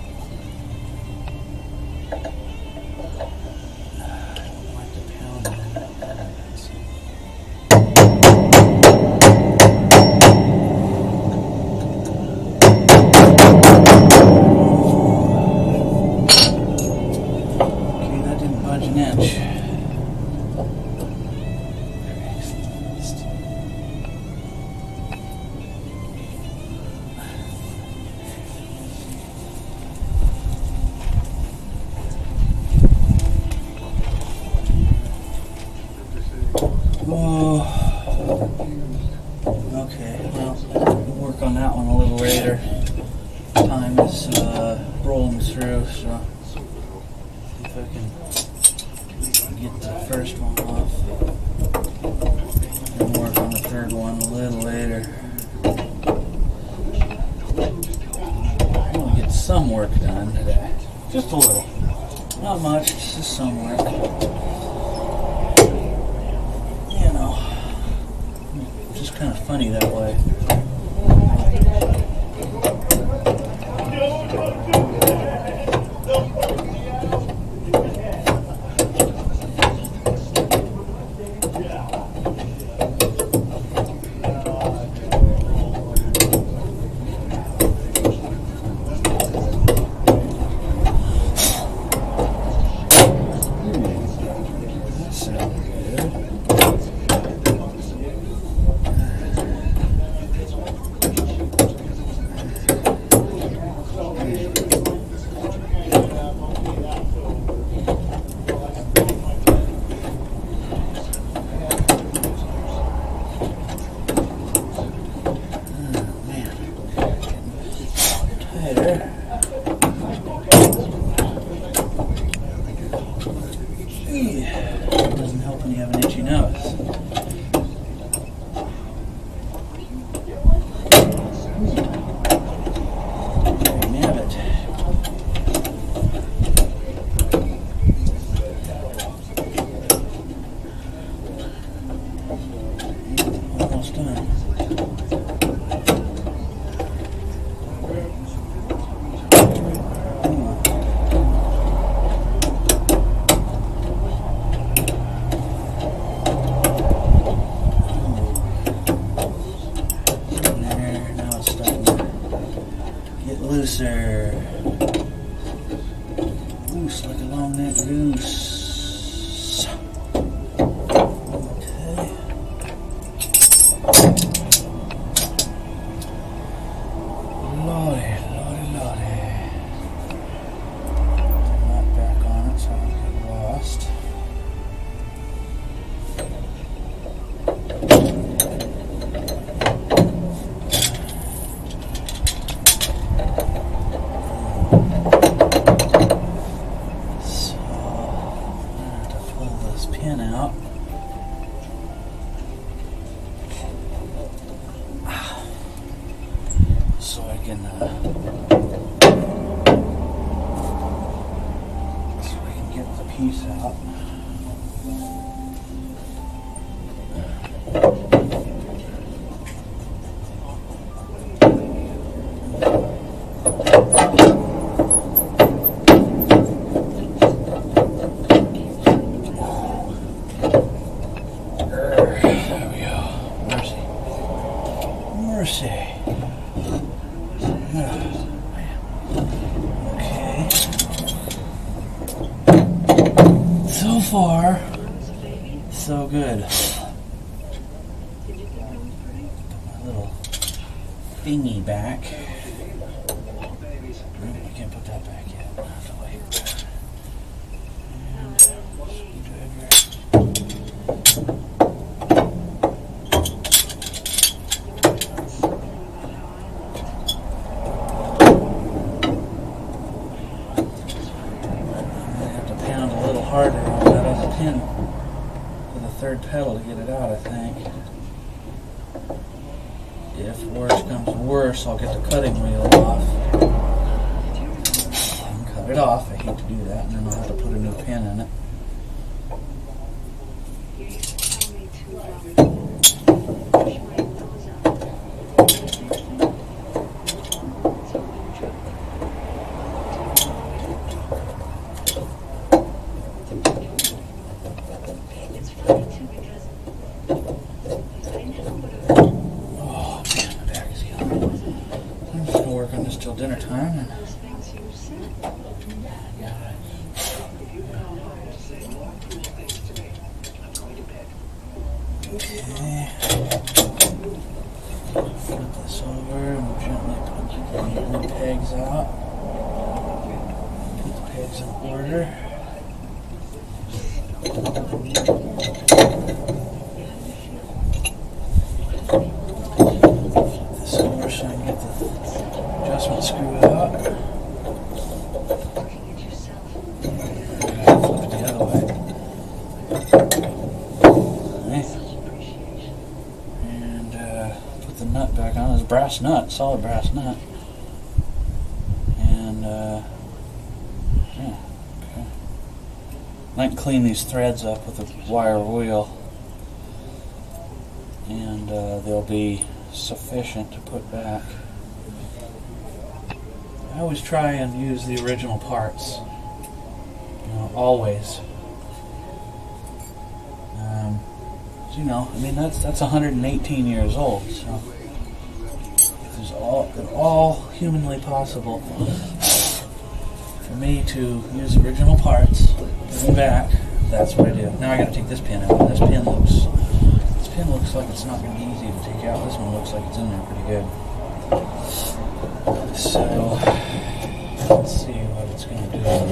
A: Oh, okay, well, we'll work on that one a little later. Time is uh, rolling through, so if I can get the first one off, and work on the third one a little later. I'm going to get some work done today. Just a little. Not much, just some work. Just kind of funny that way. Doesn't help when you have an itchy nose. Nab it. Almost done. Looser. Loose like a long neck goose. Okay. Lordy, lordy, lordy. Not back on it so I don't get lost. Pin out. So I can uh, so I can get the piece out. Okay. So far, so good. Put my little thingy back. I can't put that back yet. I have to wait. Harder on that other pin for the third pedal to get it out, I think. if worse comes worse, I'll get the cutting wheel off and cut it off. I hate to do that, and then I'll have to put a new pin in it. Till dinner time. And okay. Flip this over and we'll gently put the pegs out. Put the pegs in order. Flip this over so I can get the adjustment screw out. Flip it the other way. Nice. And uh, put the nut back on. It's a brass nut, solid brass nut. And uh, yeah, okay. I can clean these threads up with a wire wheel, and uh, they'll be sufficient to put back. I always try and use the original parts, you know, always. Um, you know, I mean, that's that's one hundred eighteen years old, so it's all, it's all humanly possible for me to use original parts, put them back. That's what I do. Now I got to take this pin out. This pin looks, this pin looks like it's not going to be easy to take out. This one looks like it's in there pretty good. So, let's see what it's going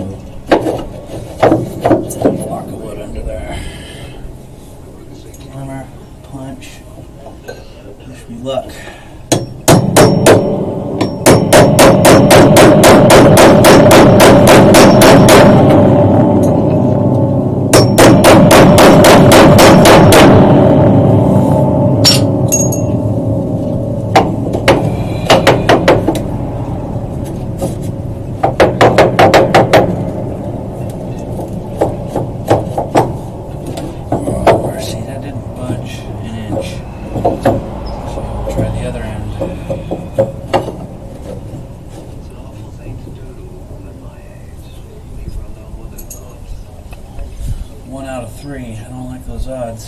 A: to do. Block of wood under there. Hammer, punch. Wish me luck. One out of three. I don't like those odds.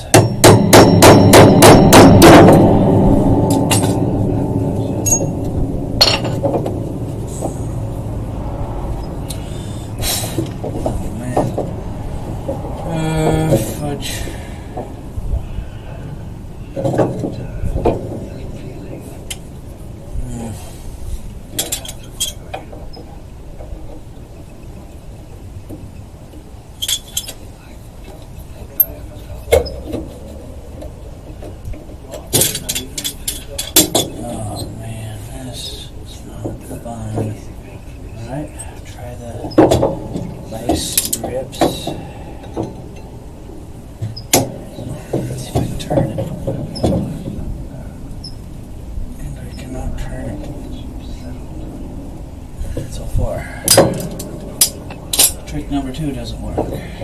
A: Oh man. Uh, fudge. Alright, try the vice grips. Let's see if I can turn it. And I cannot turn it. So far. Trick number two doesn't work.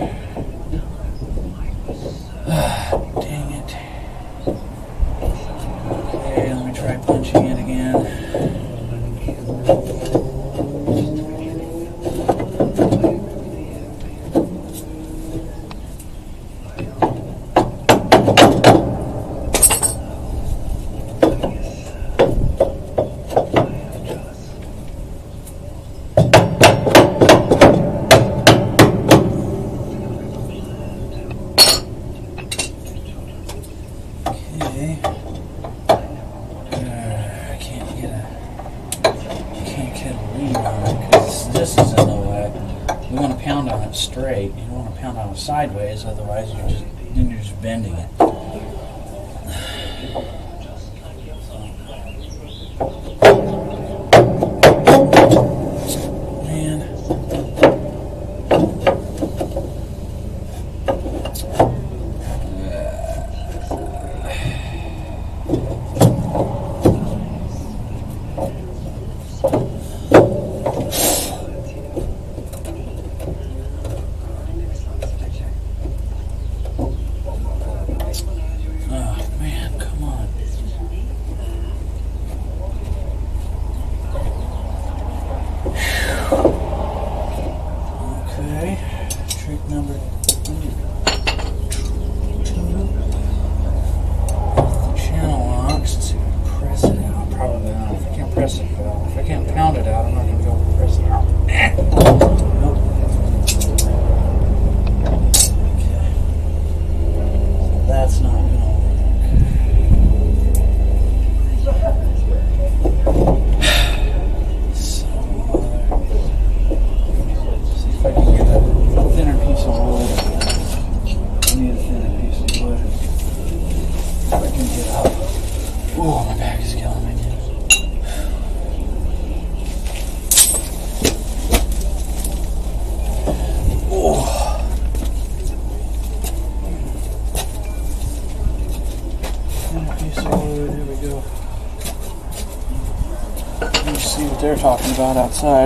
A: Dang it. Okay, let me try punching it again. Okay. Uh, I can't get a can't get a read on it because this is in the way. You want to pound on it straight. You don't want to pound on it sideways, otherwise you're just then you're just bending it. Okay, trick number two. Channel locks. Let's see if I can press it out. Probably not. If I can't press it out, if I can't pound it out, I'm not going to be able to press it out. Nope. Okay. That's not going to work. If I can get a thinner piece of wood, I need a thinner piece of wood. If I can get up. Oh, my back is killing me. Oh. Thinner piece of wood, here we go. Let's see what they're talking about outside.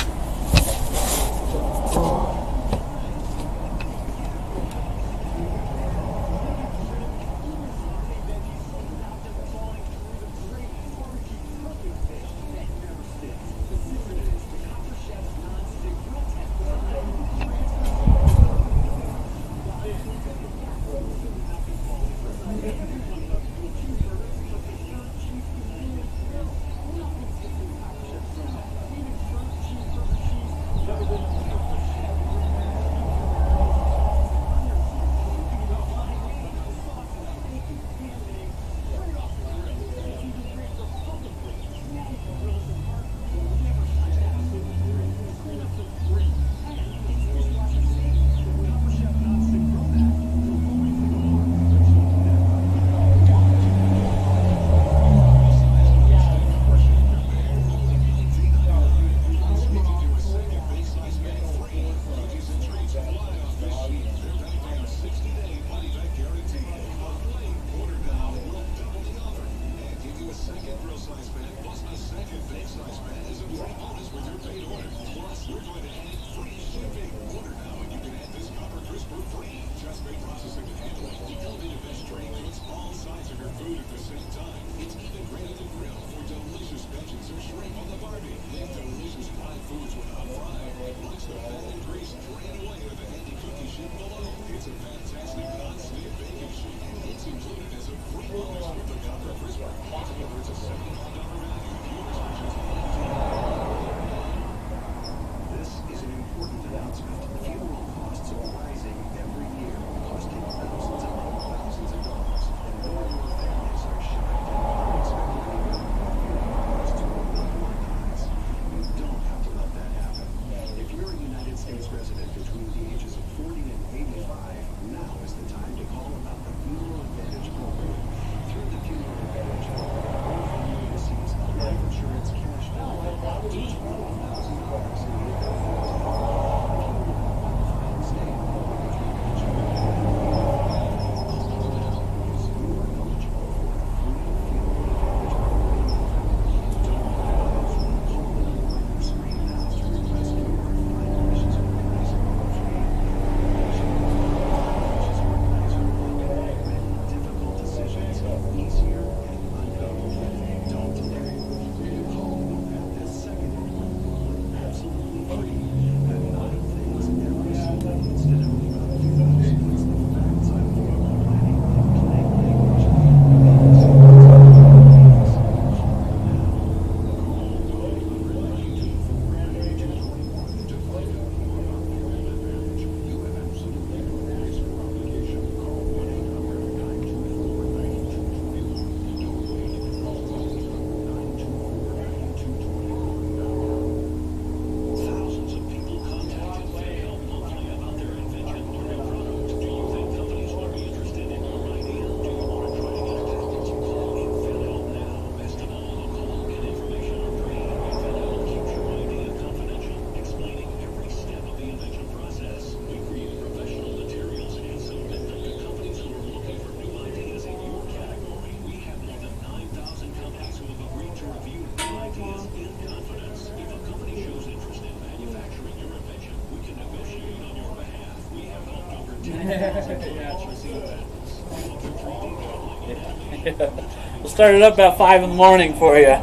E: We'll start it up at five in the morning for you.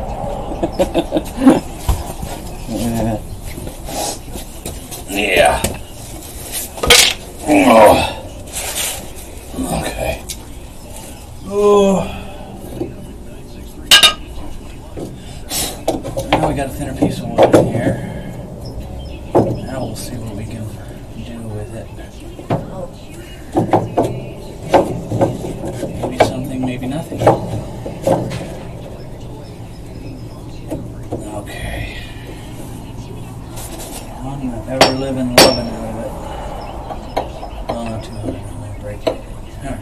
A: Yeah. Yeah. Oh. Okay. Oh. Now we got a thinner piece of wood in here. Now we'll see what we can do with it. Maybe something, maybe nothing. Okay. On you ever living, loving out of it. Oh, not too hard. I'm going to break it. Alright.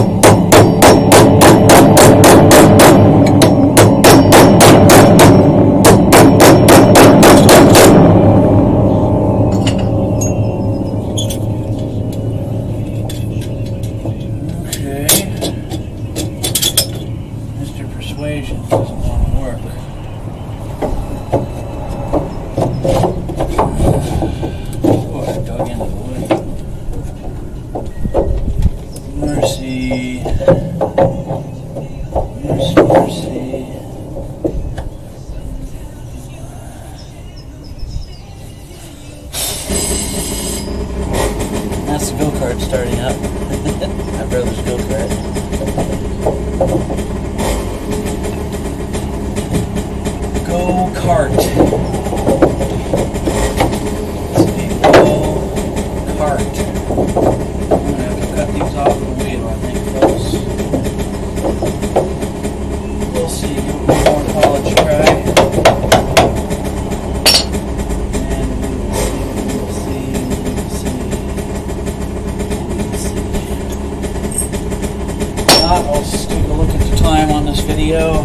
A: Doesn't want to work. Oh, I dug into the wood. Mercy. Mercy, mercy. That's the go-kart starting up. My brother's go-kart. Go-kart. It's a go-kart. I'm going to have to cut these off the wheel, I think, folks. We'll see. Give it one more college try. And we will see, we will see, we will see, we will see. If not, I'll just take a look at the time on this video.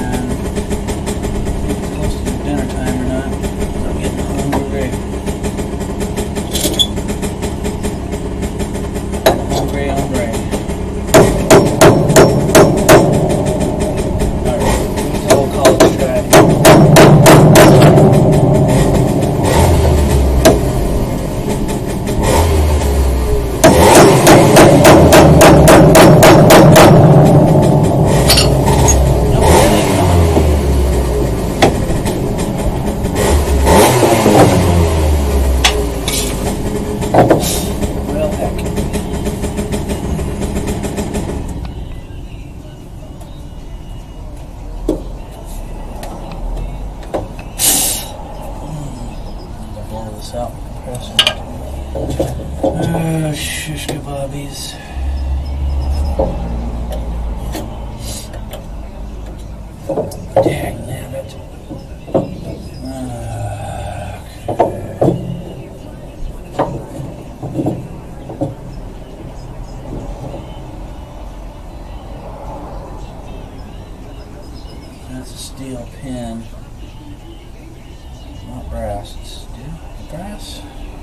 A: Dinner time or not, because I'm getting hungry. Hungry, hungry. Alright, so we'll call it a try. Well, heck. I'll blow this out with compressor. Uh, shish kebabbies. Dang nabbit. That's a steel pin. Not brass. It's steel. Brass?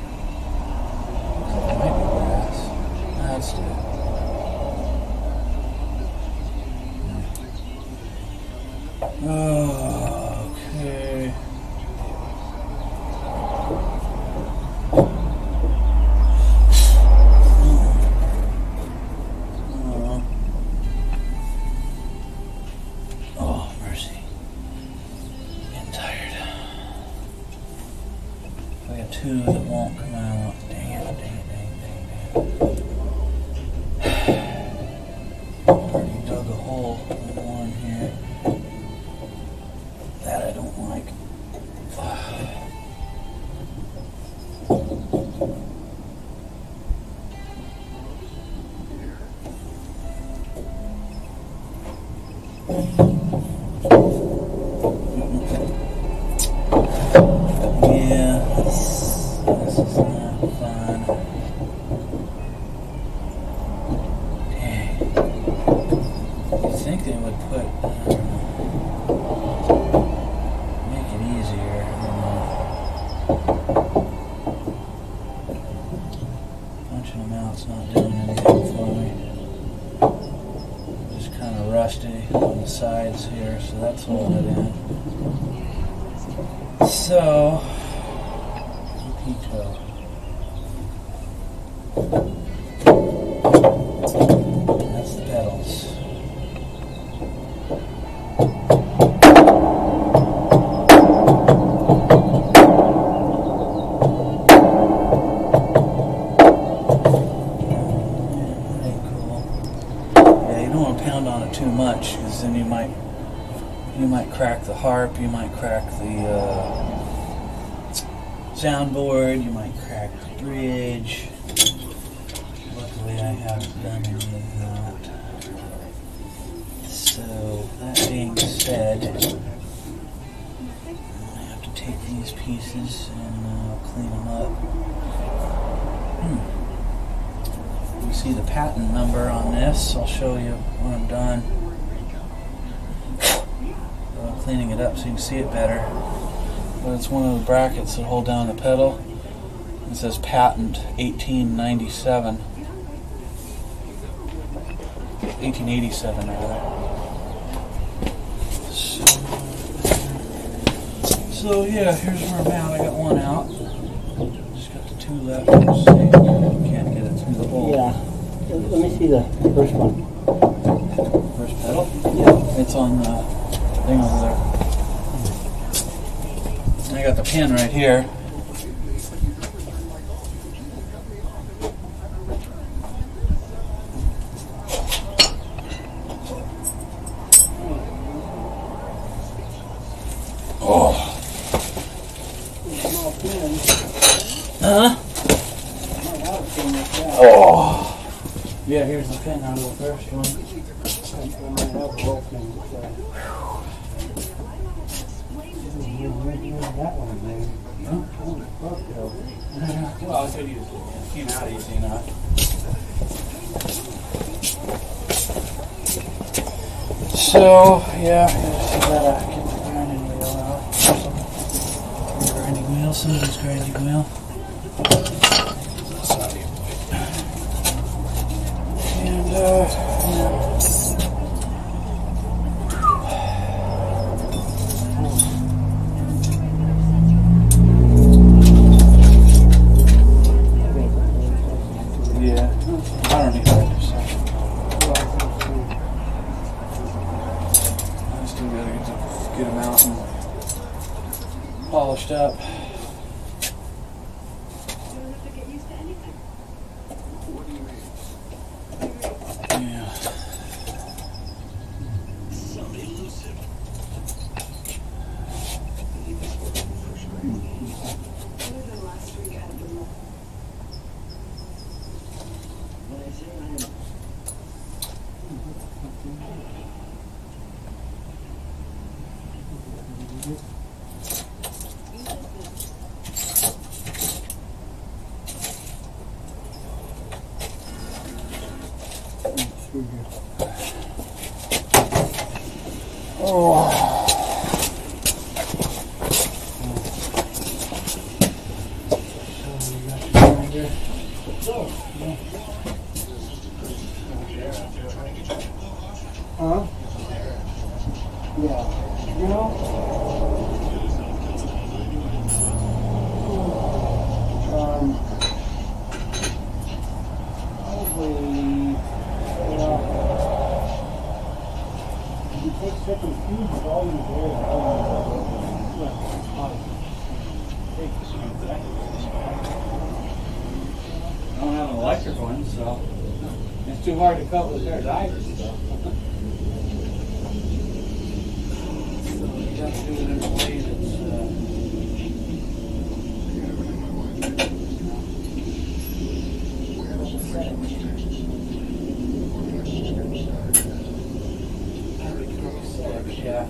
A: It might be brass. That's steel. Oh, okay. Oh, mercy. Getting tired. I got two that won't come out. Dang it, dang it, dang it, dang it, dang it. Already dug a hole in one here. That I don't like. Yeah, this, this is not fun. Dang. You'd think they would put, I don't know, make it easier. I don't know. Punching them out's not doing anything for me. Just kind of rusty on the sides here, so that's holding it in. So, Pito. That's the pedals. too much, because then you might you might crack the harp, you might crack the uh, soundboard, you might crack the bridge. Luckily, I haven't done any of that. So that being said, I have to take these pieces and uh, clean them up. Hmm. You see the patent number on this. I'll show you when I'm done. So I'm cleaning it up so you can see it better. But it's one of the brackets that hold down the pedal. It says patent eighteen ninety-seven. eighteen eighty-seven rather. So, so yeah, here's where I'm at. I got one out. Just got the two left. Let's see. Can't get it through the hole.
C: Yeah. Let me see the first one.
A: First pedal?
C: Yeah.
A: It's on the thing over there. I got the pin right here. Oh. Huh? Oh. Yeah, here's the pin out of the first one. Well, I could use it. It came out easy enough. So, yeah, I gotta get the grinding wheel out. The grinding wheel, somebody's grinding wheel. And, uh, yeah. Polished up. Yeah. Oh.
C: Huh? Yeah. You know? Um, probably, uh, you take second fuses, all these areas, all
A: I don't have an electric one, so it's too hard to cut with their divers. So. You have to do it in a way that's uh, yeah.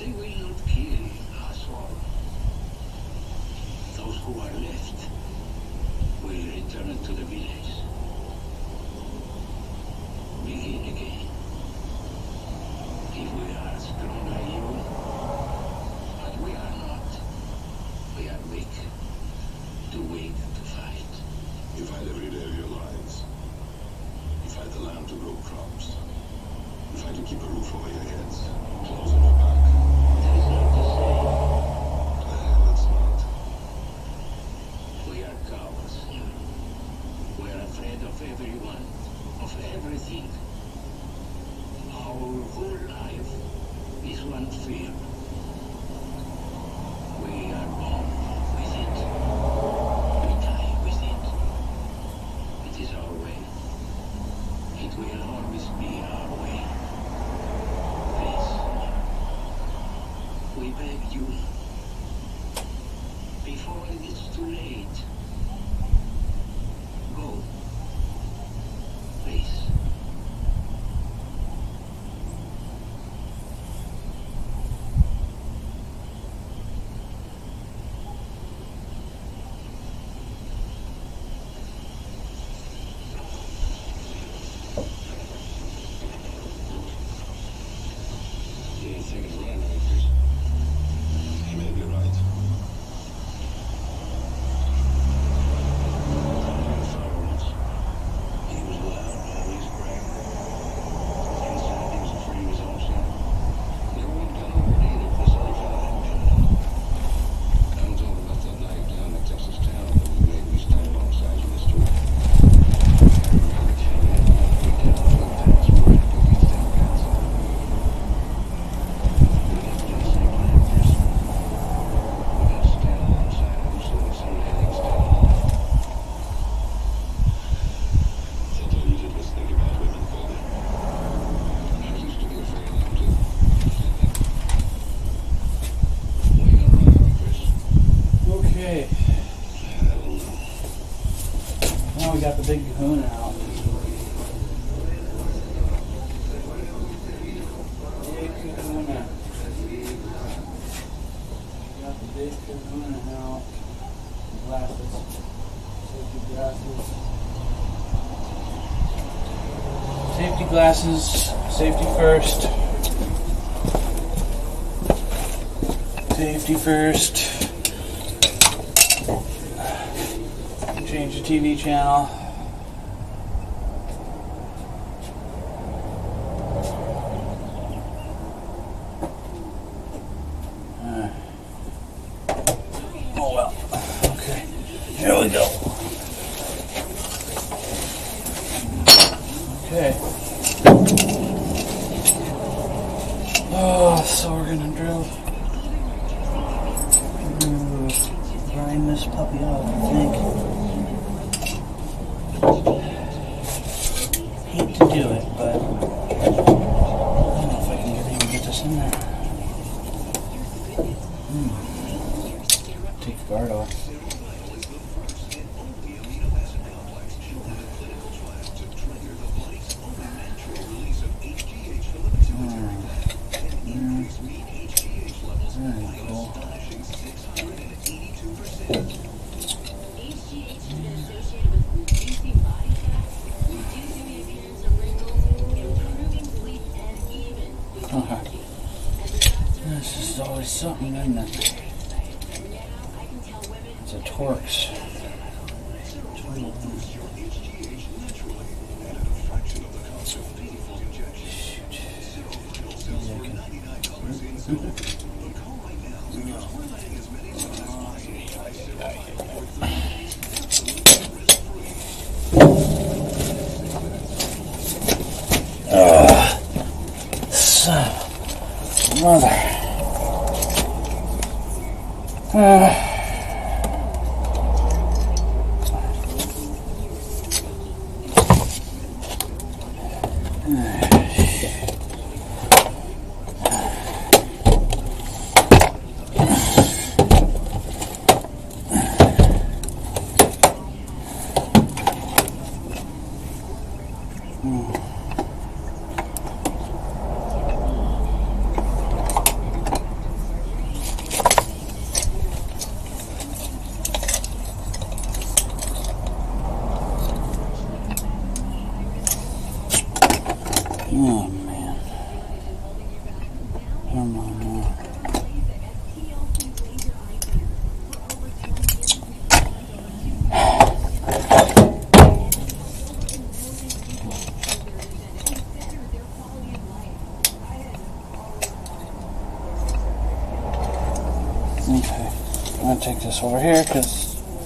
B: They will not kill us all. Those who are left will return to the village. Begin again. If we are strong like you, but we are not. We are weak. Too weak to fight.
F: You fight every day of your lives. You fight the land to grow crops. You fight to keep a roof over your heads, clothes on your back.
B: That is not to say
F: Eh, that's not.
B: we are cowards. We are afraid of everyone, of everything. Our whole life is one fear. We are born with it. We die with it. It is our way. It will always be our way. Please, we beg you, before it is too late, go. Please.
F: You didn't think of running, Chris. He may be right. Fireworks. He was loud, always brave. Inside, he was afraid of his own son. Never went down over it either, this other fella hadn't done it. I'm talking about that night down in Texas town that we made me stand alongside in the street. I remember telling him about the weekend footpaths where I had to beat them guys out. We didn't just say like this. We got to stand alongside of him so that someday they can stand alone. Sometimes you just think about women, Colby. I used to be afraid of them too. What are you gonna run on, Chris?
E: Okay.
F: I don't know.
E: Now we got the big kahuna out. Big kahuna. Got the big kahuna out. Glasses. Safety glasses. Safety glasses. Safety first. Safety first. Change the T V channel. Alright. Oh well. Okay. Here we go. Okay. Oh, so we're gonna drill. We're gonna grind this puppy out, I think. Hate to do it, but I don't know if I can get, even get this in there. Hmm. Take the guard off. Very cool. Okay. This is always something, isn't it? It's a Torx. Son of a mother. Uh.
A: Come on now. Okay, I'm going to take this over here because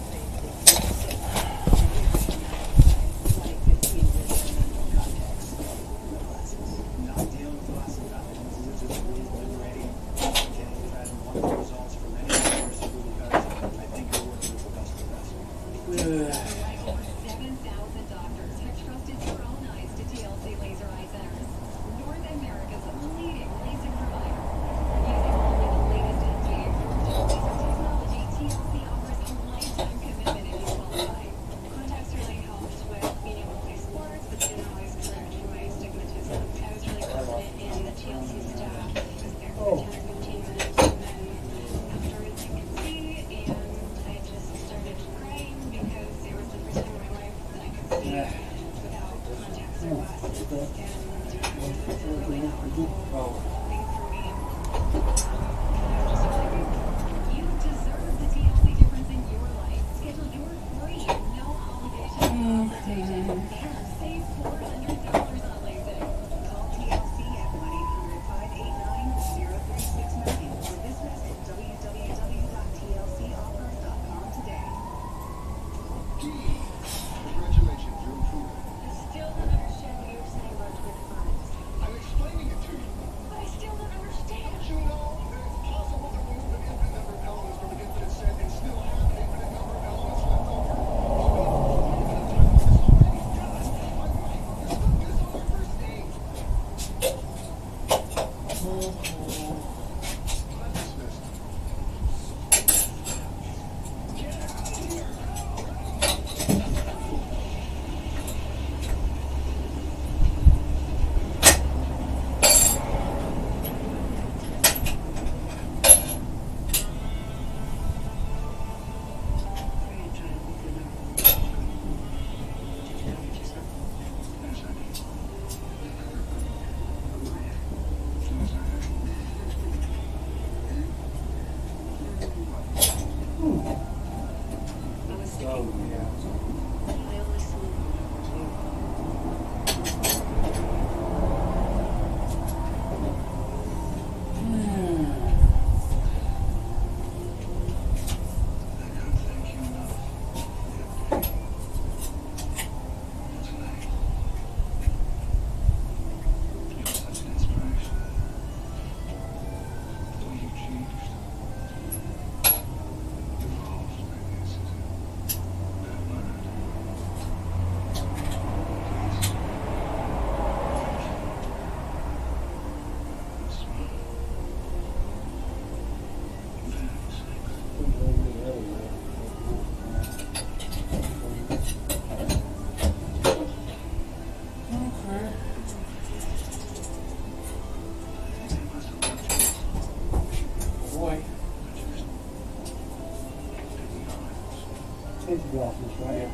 C: Safety glasses, right?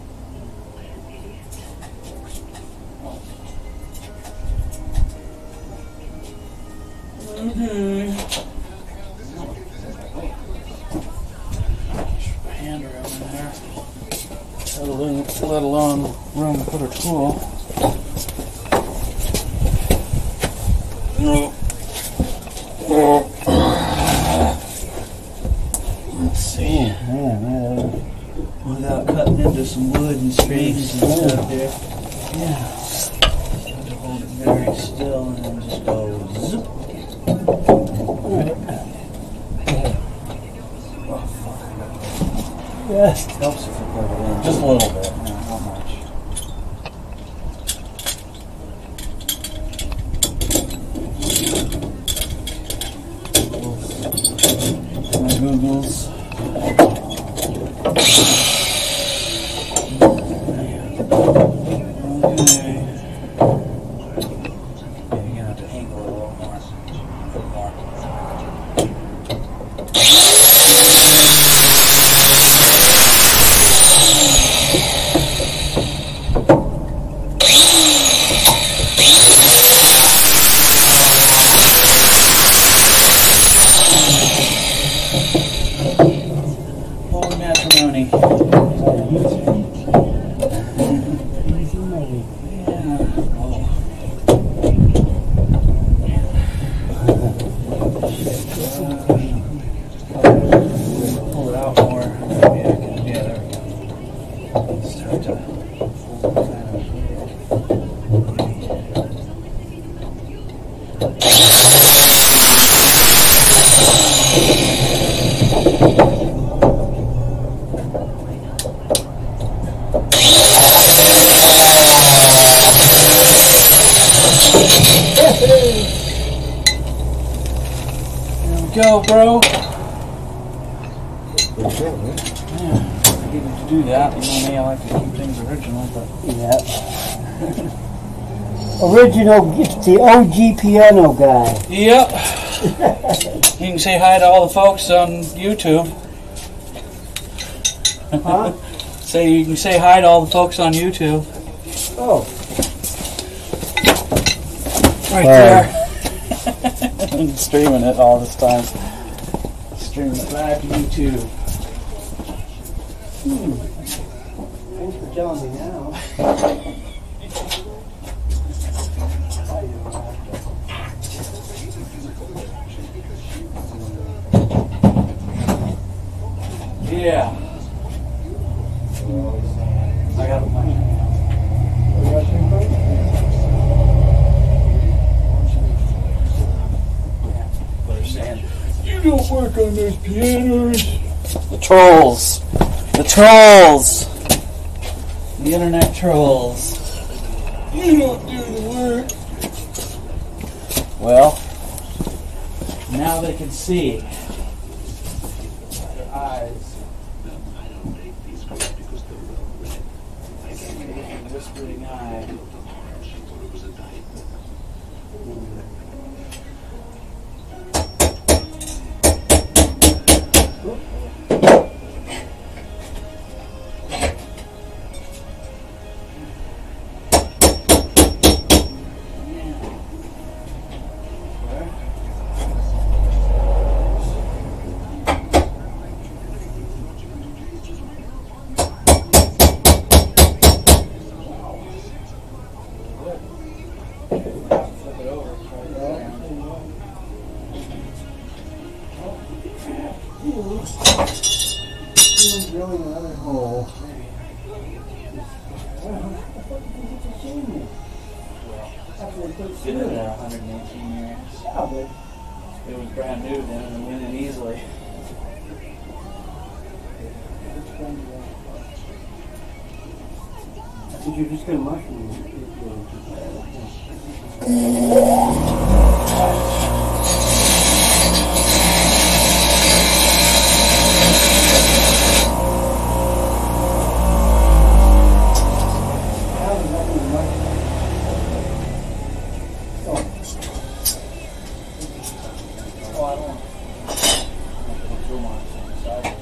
A: Okay. Hand her over there. Let alone, let alone room to put her tool. No. Let's see.
C: Man, man.
E: Without cutting into some wood and strings and stuff there.
A: Yeah.
E: Have to hold it very still and then just go zip.
C: Yes.
E: Helps if you put it in.
A: Just a little bit. No, not much. My Googles. Okay.
E: Yeah, you're gonna have to angle it a little more. A little more.
A: Go, bro.
C: Pretty cool, huh?
A: Yeah, I get to do that. You know me, I like to keep things original, but
C: Yeah. Original, it's the O G piano guy.
A: yep. You can say hi to all the folks on YouTube.
C: Huh?
A: Say you can say hi to all the folks on YouTube.
C: Oh.
A: Right
C: Hi.
A: there. I'm streaming it all this time. Streaming it live to YouTube.
C: Hmm. Thanks for telling me now.
A: Yeah. I got a bunch. They're saying, you don't work on those pianos. The trolls. The trolls. The internet trolls. You don't do the work. Well, now they can see. Their eyes. Whispering eye.
C: Drilling another hole.
A: Been in there one hundred eighteen years.
C: Yeah, but
A: It was brand new then and went in easily.
C: I think you're just gonna mushroom it.
A: Oh, I don't. Put two on the side.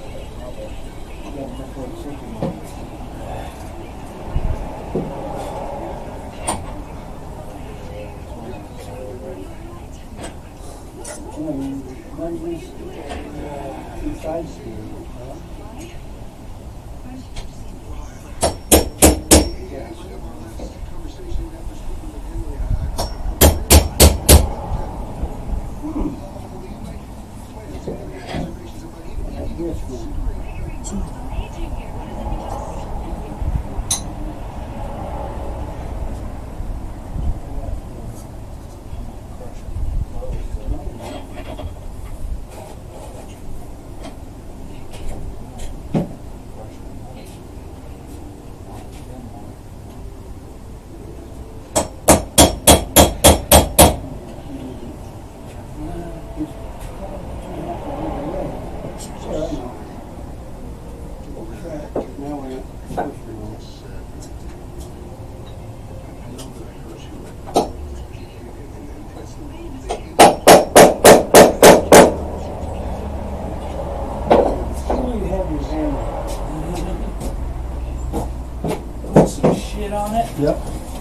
A: Put some shit on it.
C: Yep.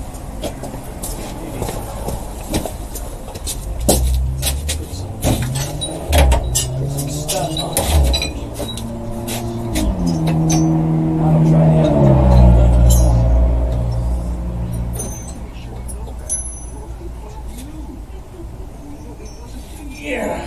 A: Stuff on it. I'll try the other one. Yeah.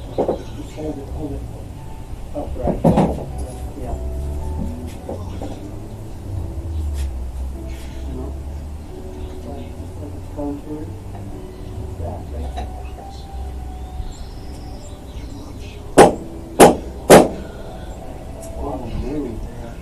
C: Just hold it, hold it upright. Yeah. No. Let it go through. Yeah, right there. Oh, really?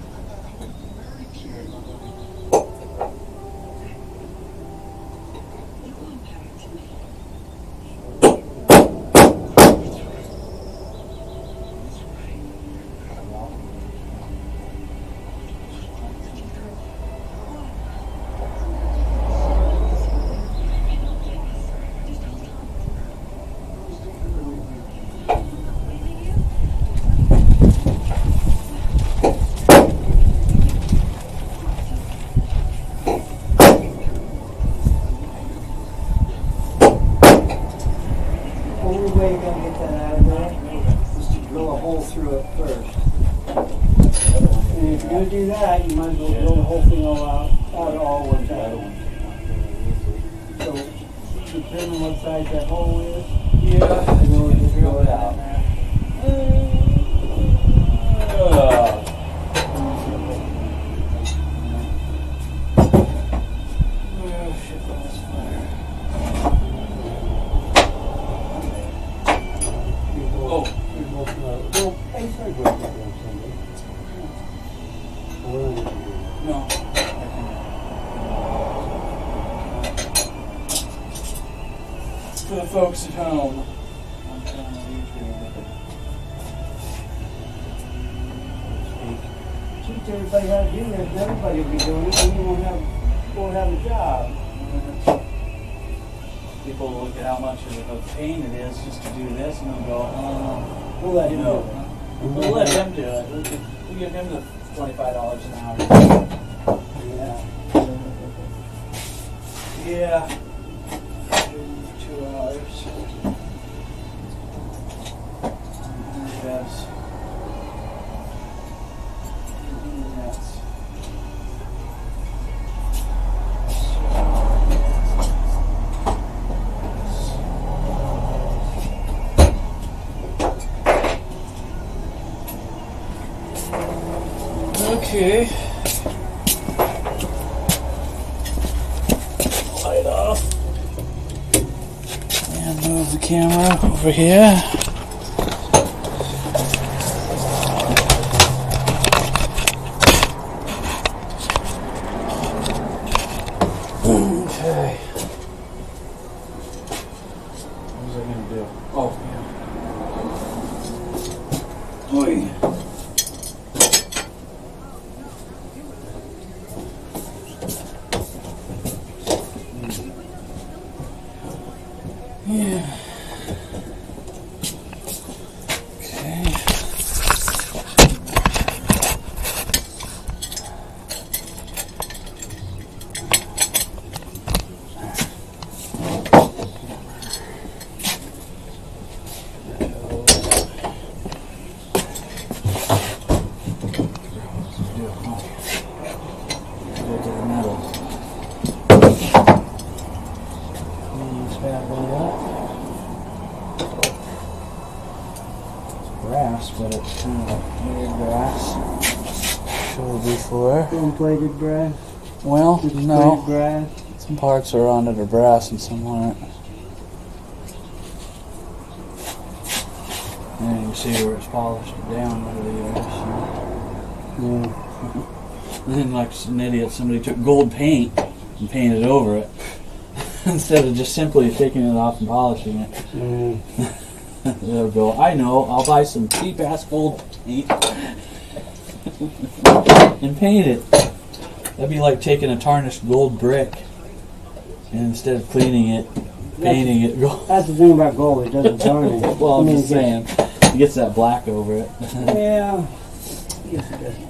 C: Only way you're going to get that out of there is to drill a hole through it first. And if you're going to do that, you might as well drill the whole thing all out, out all one time. So, depending on what size that hole is, yeah, and then we'll just drill it out.
A: No. For the folks at home.
C: Teach everybody how to do this, and everybody will be doing it, and you won't have, won't have a job.
A: People look at how much of a pain it is just to do this, and they'll go, oh,
C: We'll let
A: you
C: him
A: know,
C: do it.
A: we'll let him do it. We'll give, we'll give him the twenty-five dollars an hour.
C: Yeah.
A: Yeah. Two hours. Yes. Yes. Okay. Light off. And move the camera over here. Okay. What was I gonna do? Oh, yeah. Oy. Yeah. Okay. Brass, but it's kind of weird brass. Should be for.
C: Chrome-plated brass.
A: Well,
C: It's
A: no.
C: plated brass.
A: Some parts are on it are brass and some aren't. And you can see where it's polished down over the years.
C: Yeah.
A: And then, like an idiot, somebody took gold paint and painted over it instead of just simply taking it off and polishing it.
C: Mm.
A: They'll go, I know, I'll buy some cheap ass gold paint and paint it. That'd be like taking a tarnished gold brick and instead of cleaning it, painting it gold.
C: That's the thing about gold, it doesn't tarnish.
A: Well,
C: I
A: I'm
C: mean,
A: just
C: it gets-
A: saying, it gets that black over it.
C: Yeah. Yes,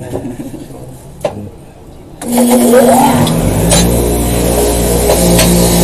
C: it does.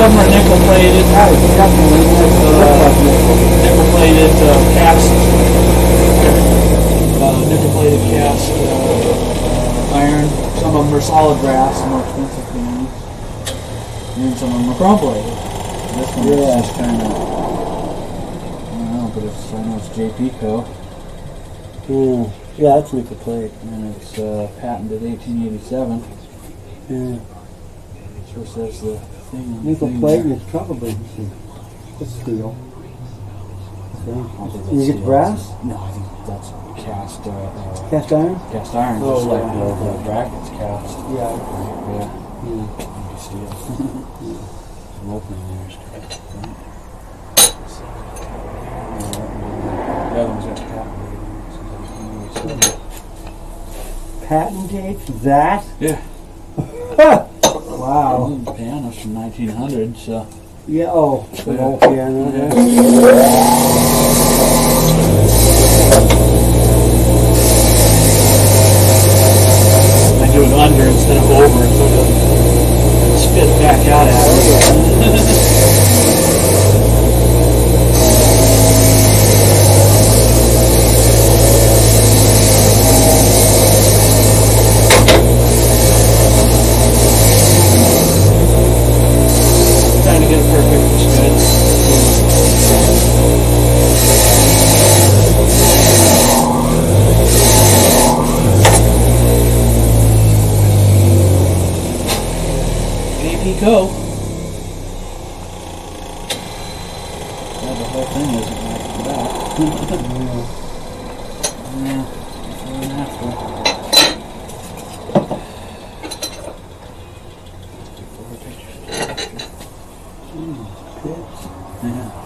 A: of them are nickel plated.
C: Oh, definitely.
A: Uh, nickel plated uh, cast, uh, nickel plated cast uh, iron. Some of them are solid brass, more expensive pianos, and some of them are chrome plated. This one
C: Yeah.
A: is just kind of, I don't know, but it's I know it's J P Co.
C: Yeah, yeah, that's nickel plate.
A: And it's uh, patented eighteen eighty-seven.
C: Yeah.
A: Sure says the thing on the
C: Nickel
A: thing
C: plate,
A: there.
C: and it's probably it's steel.
A: I don't think
C: You
A: that's
C: get
A: steel.
C: brass?
A: No, I think that's cast. Uh, uh,
C: Cast iron?
A: cast iron,
C: Oh,
A: just like
C: yeah.
A: the, the brackets cast.
C: Yeah.
A: Yeah,
C: Yeah.
A: maybe steel. Some opening there. The other one's got patent.
C: Patent dates that?
A: Yeah.
C: Wow.
A: The piano's from nineteen hundred, so.
C: Yeah. Oh, the
A: Yeah.
C: old piano.
A: Yeah. I do it under instead of over, so it doesn't spit back out at it. Trying to get it perfect spin. J P Co. Yeah, the whole thing isn't like that. Yeah, before and after. Yeah.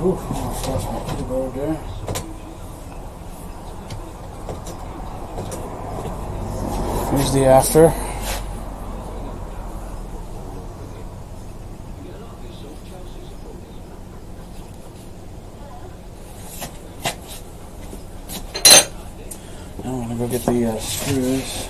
A: Whew, almost lost my keyboard there. Here's the after. Now I'm gonna go get the uh, screws.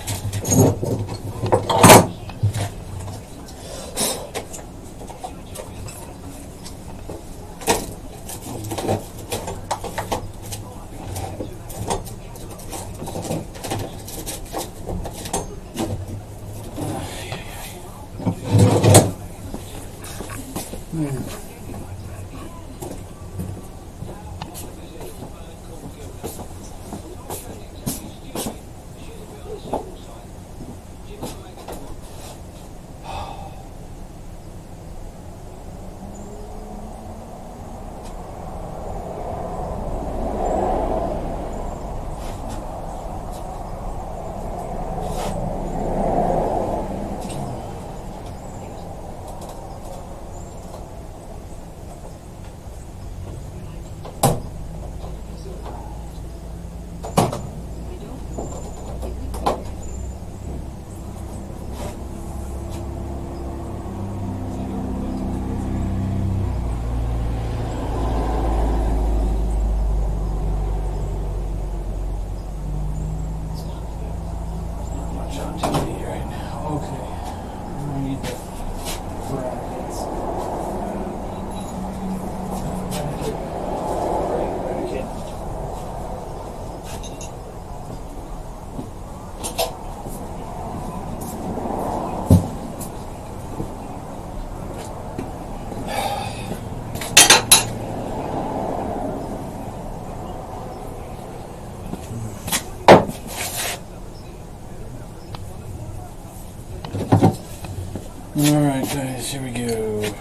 A: Alright guys, here we go.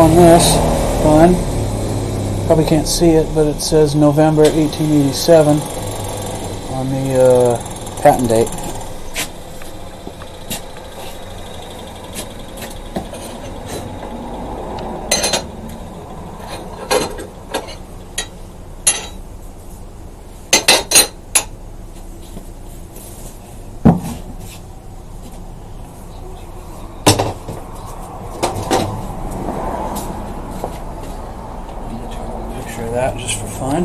A: on this one. Probably can't see it, but it says November eighteen eighty-seven on the uh, patent date. Picture that just for fun.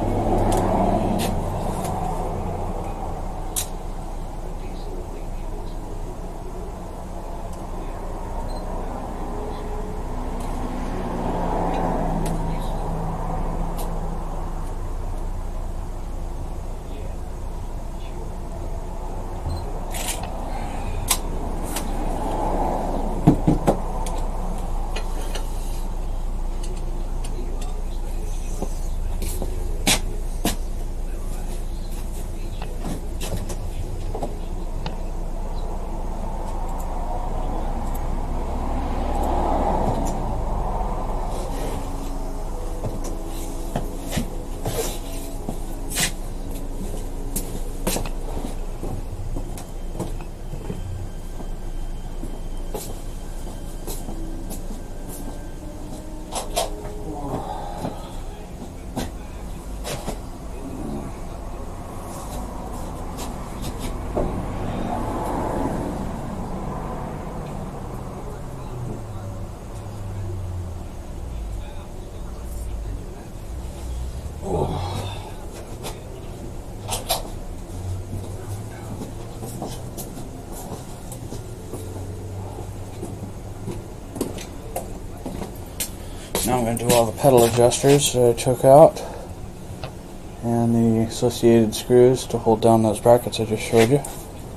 A: Now I'm going to do all the pedal adjusters that I took out and the associated screws to hold down those brackets I just showed you.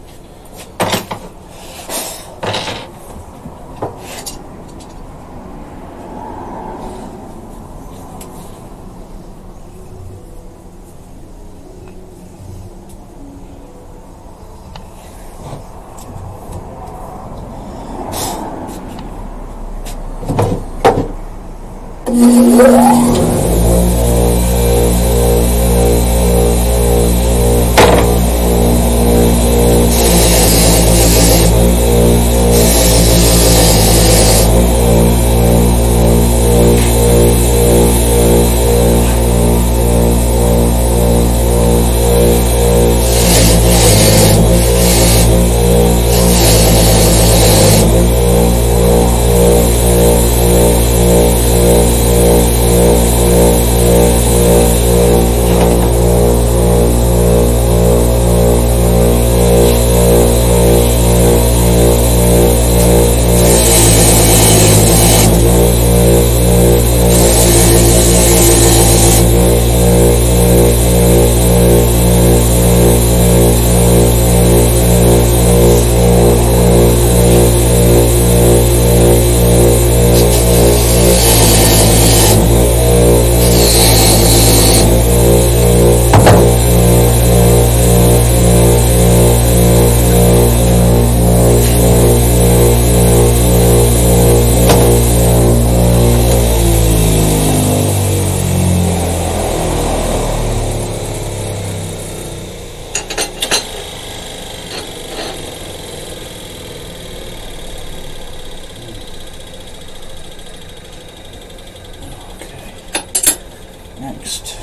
A: Next.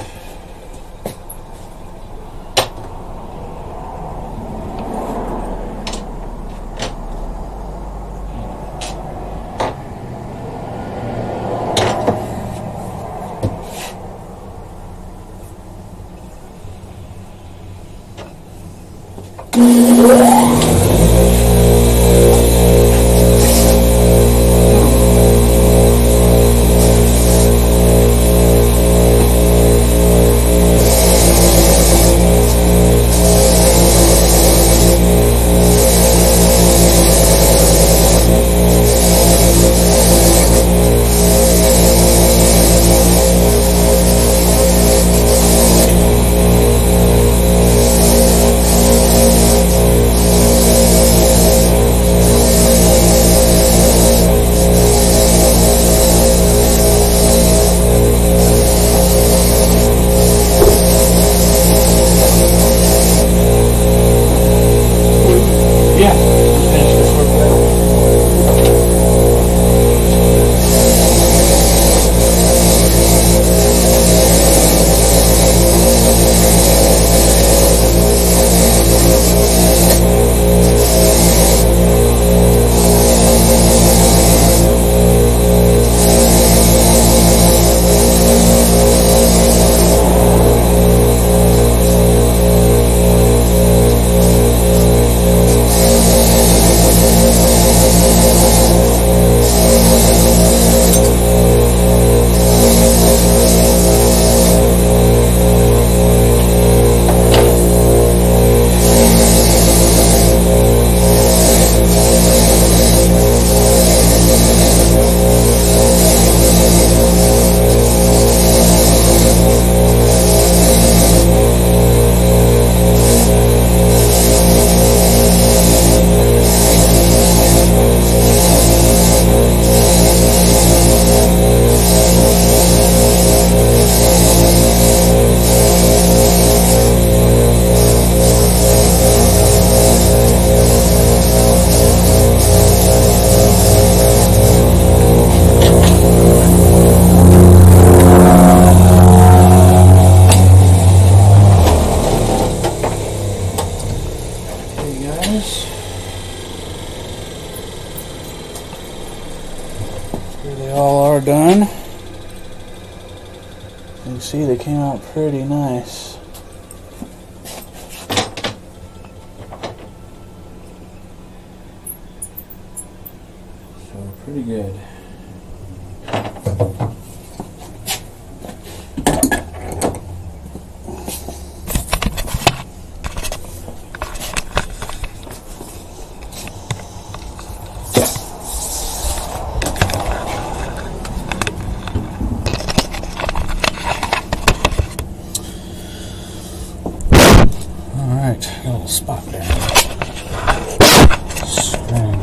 A: You can see they came out pretty nice. So pretty good. Alright, got a little spot there. String.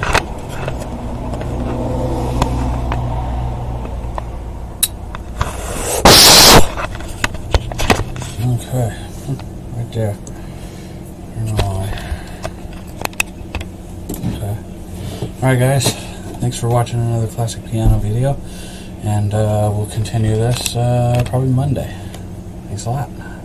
A: Okay, right there. I don't know why. Okay. Alright guys, thanks for watching another classic piano video, and uh, we'll continue this uh, probably Monday. Thanks a lot.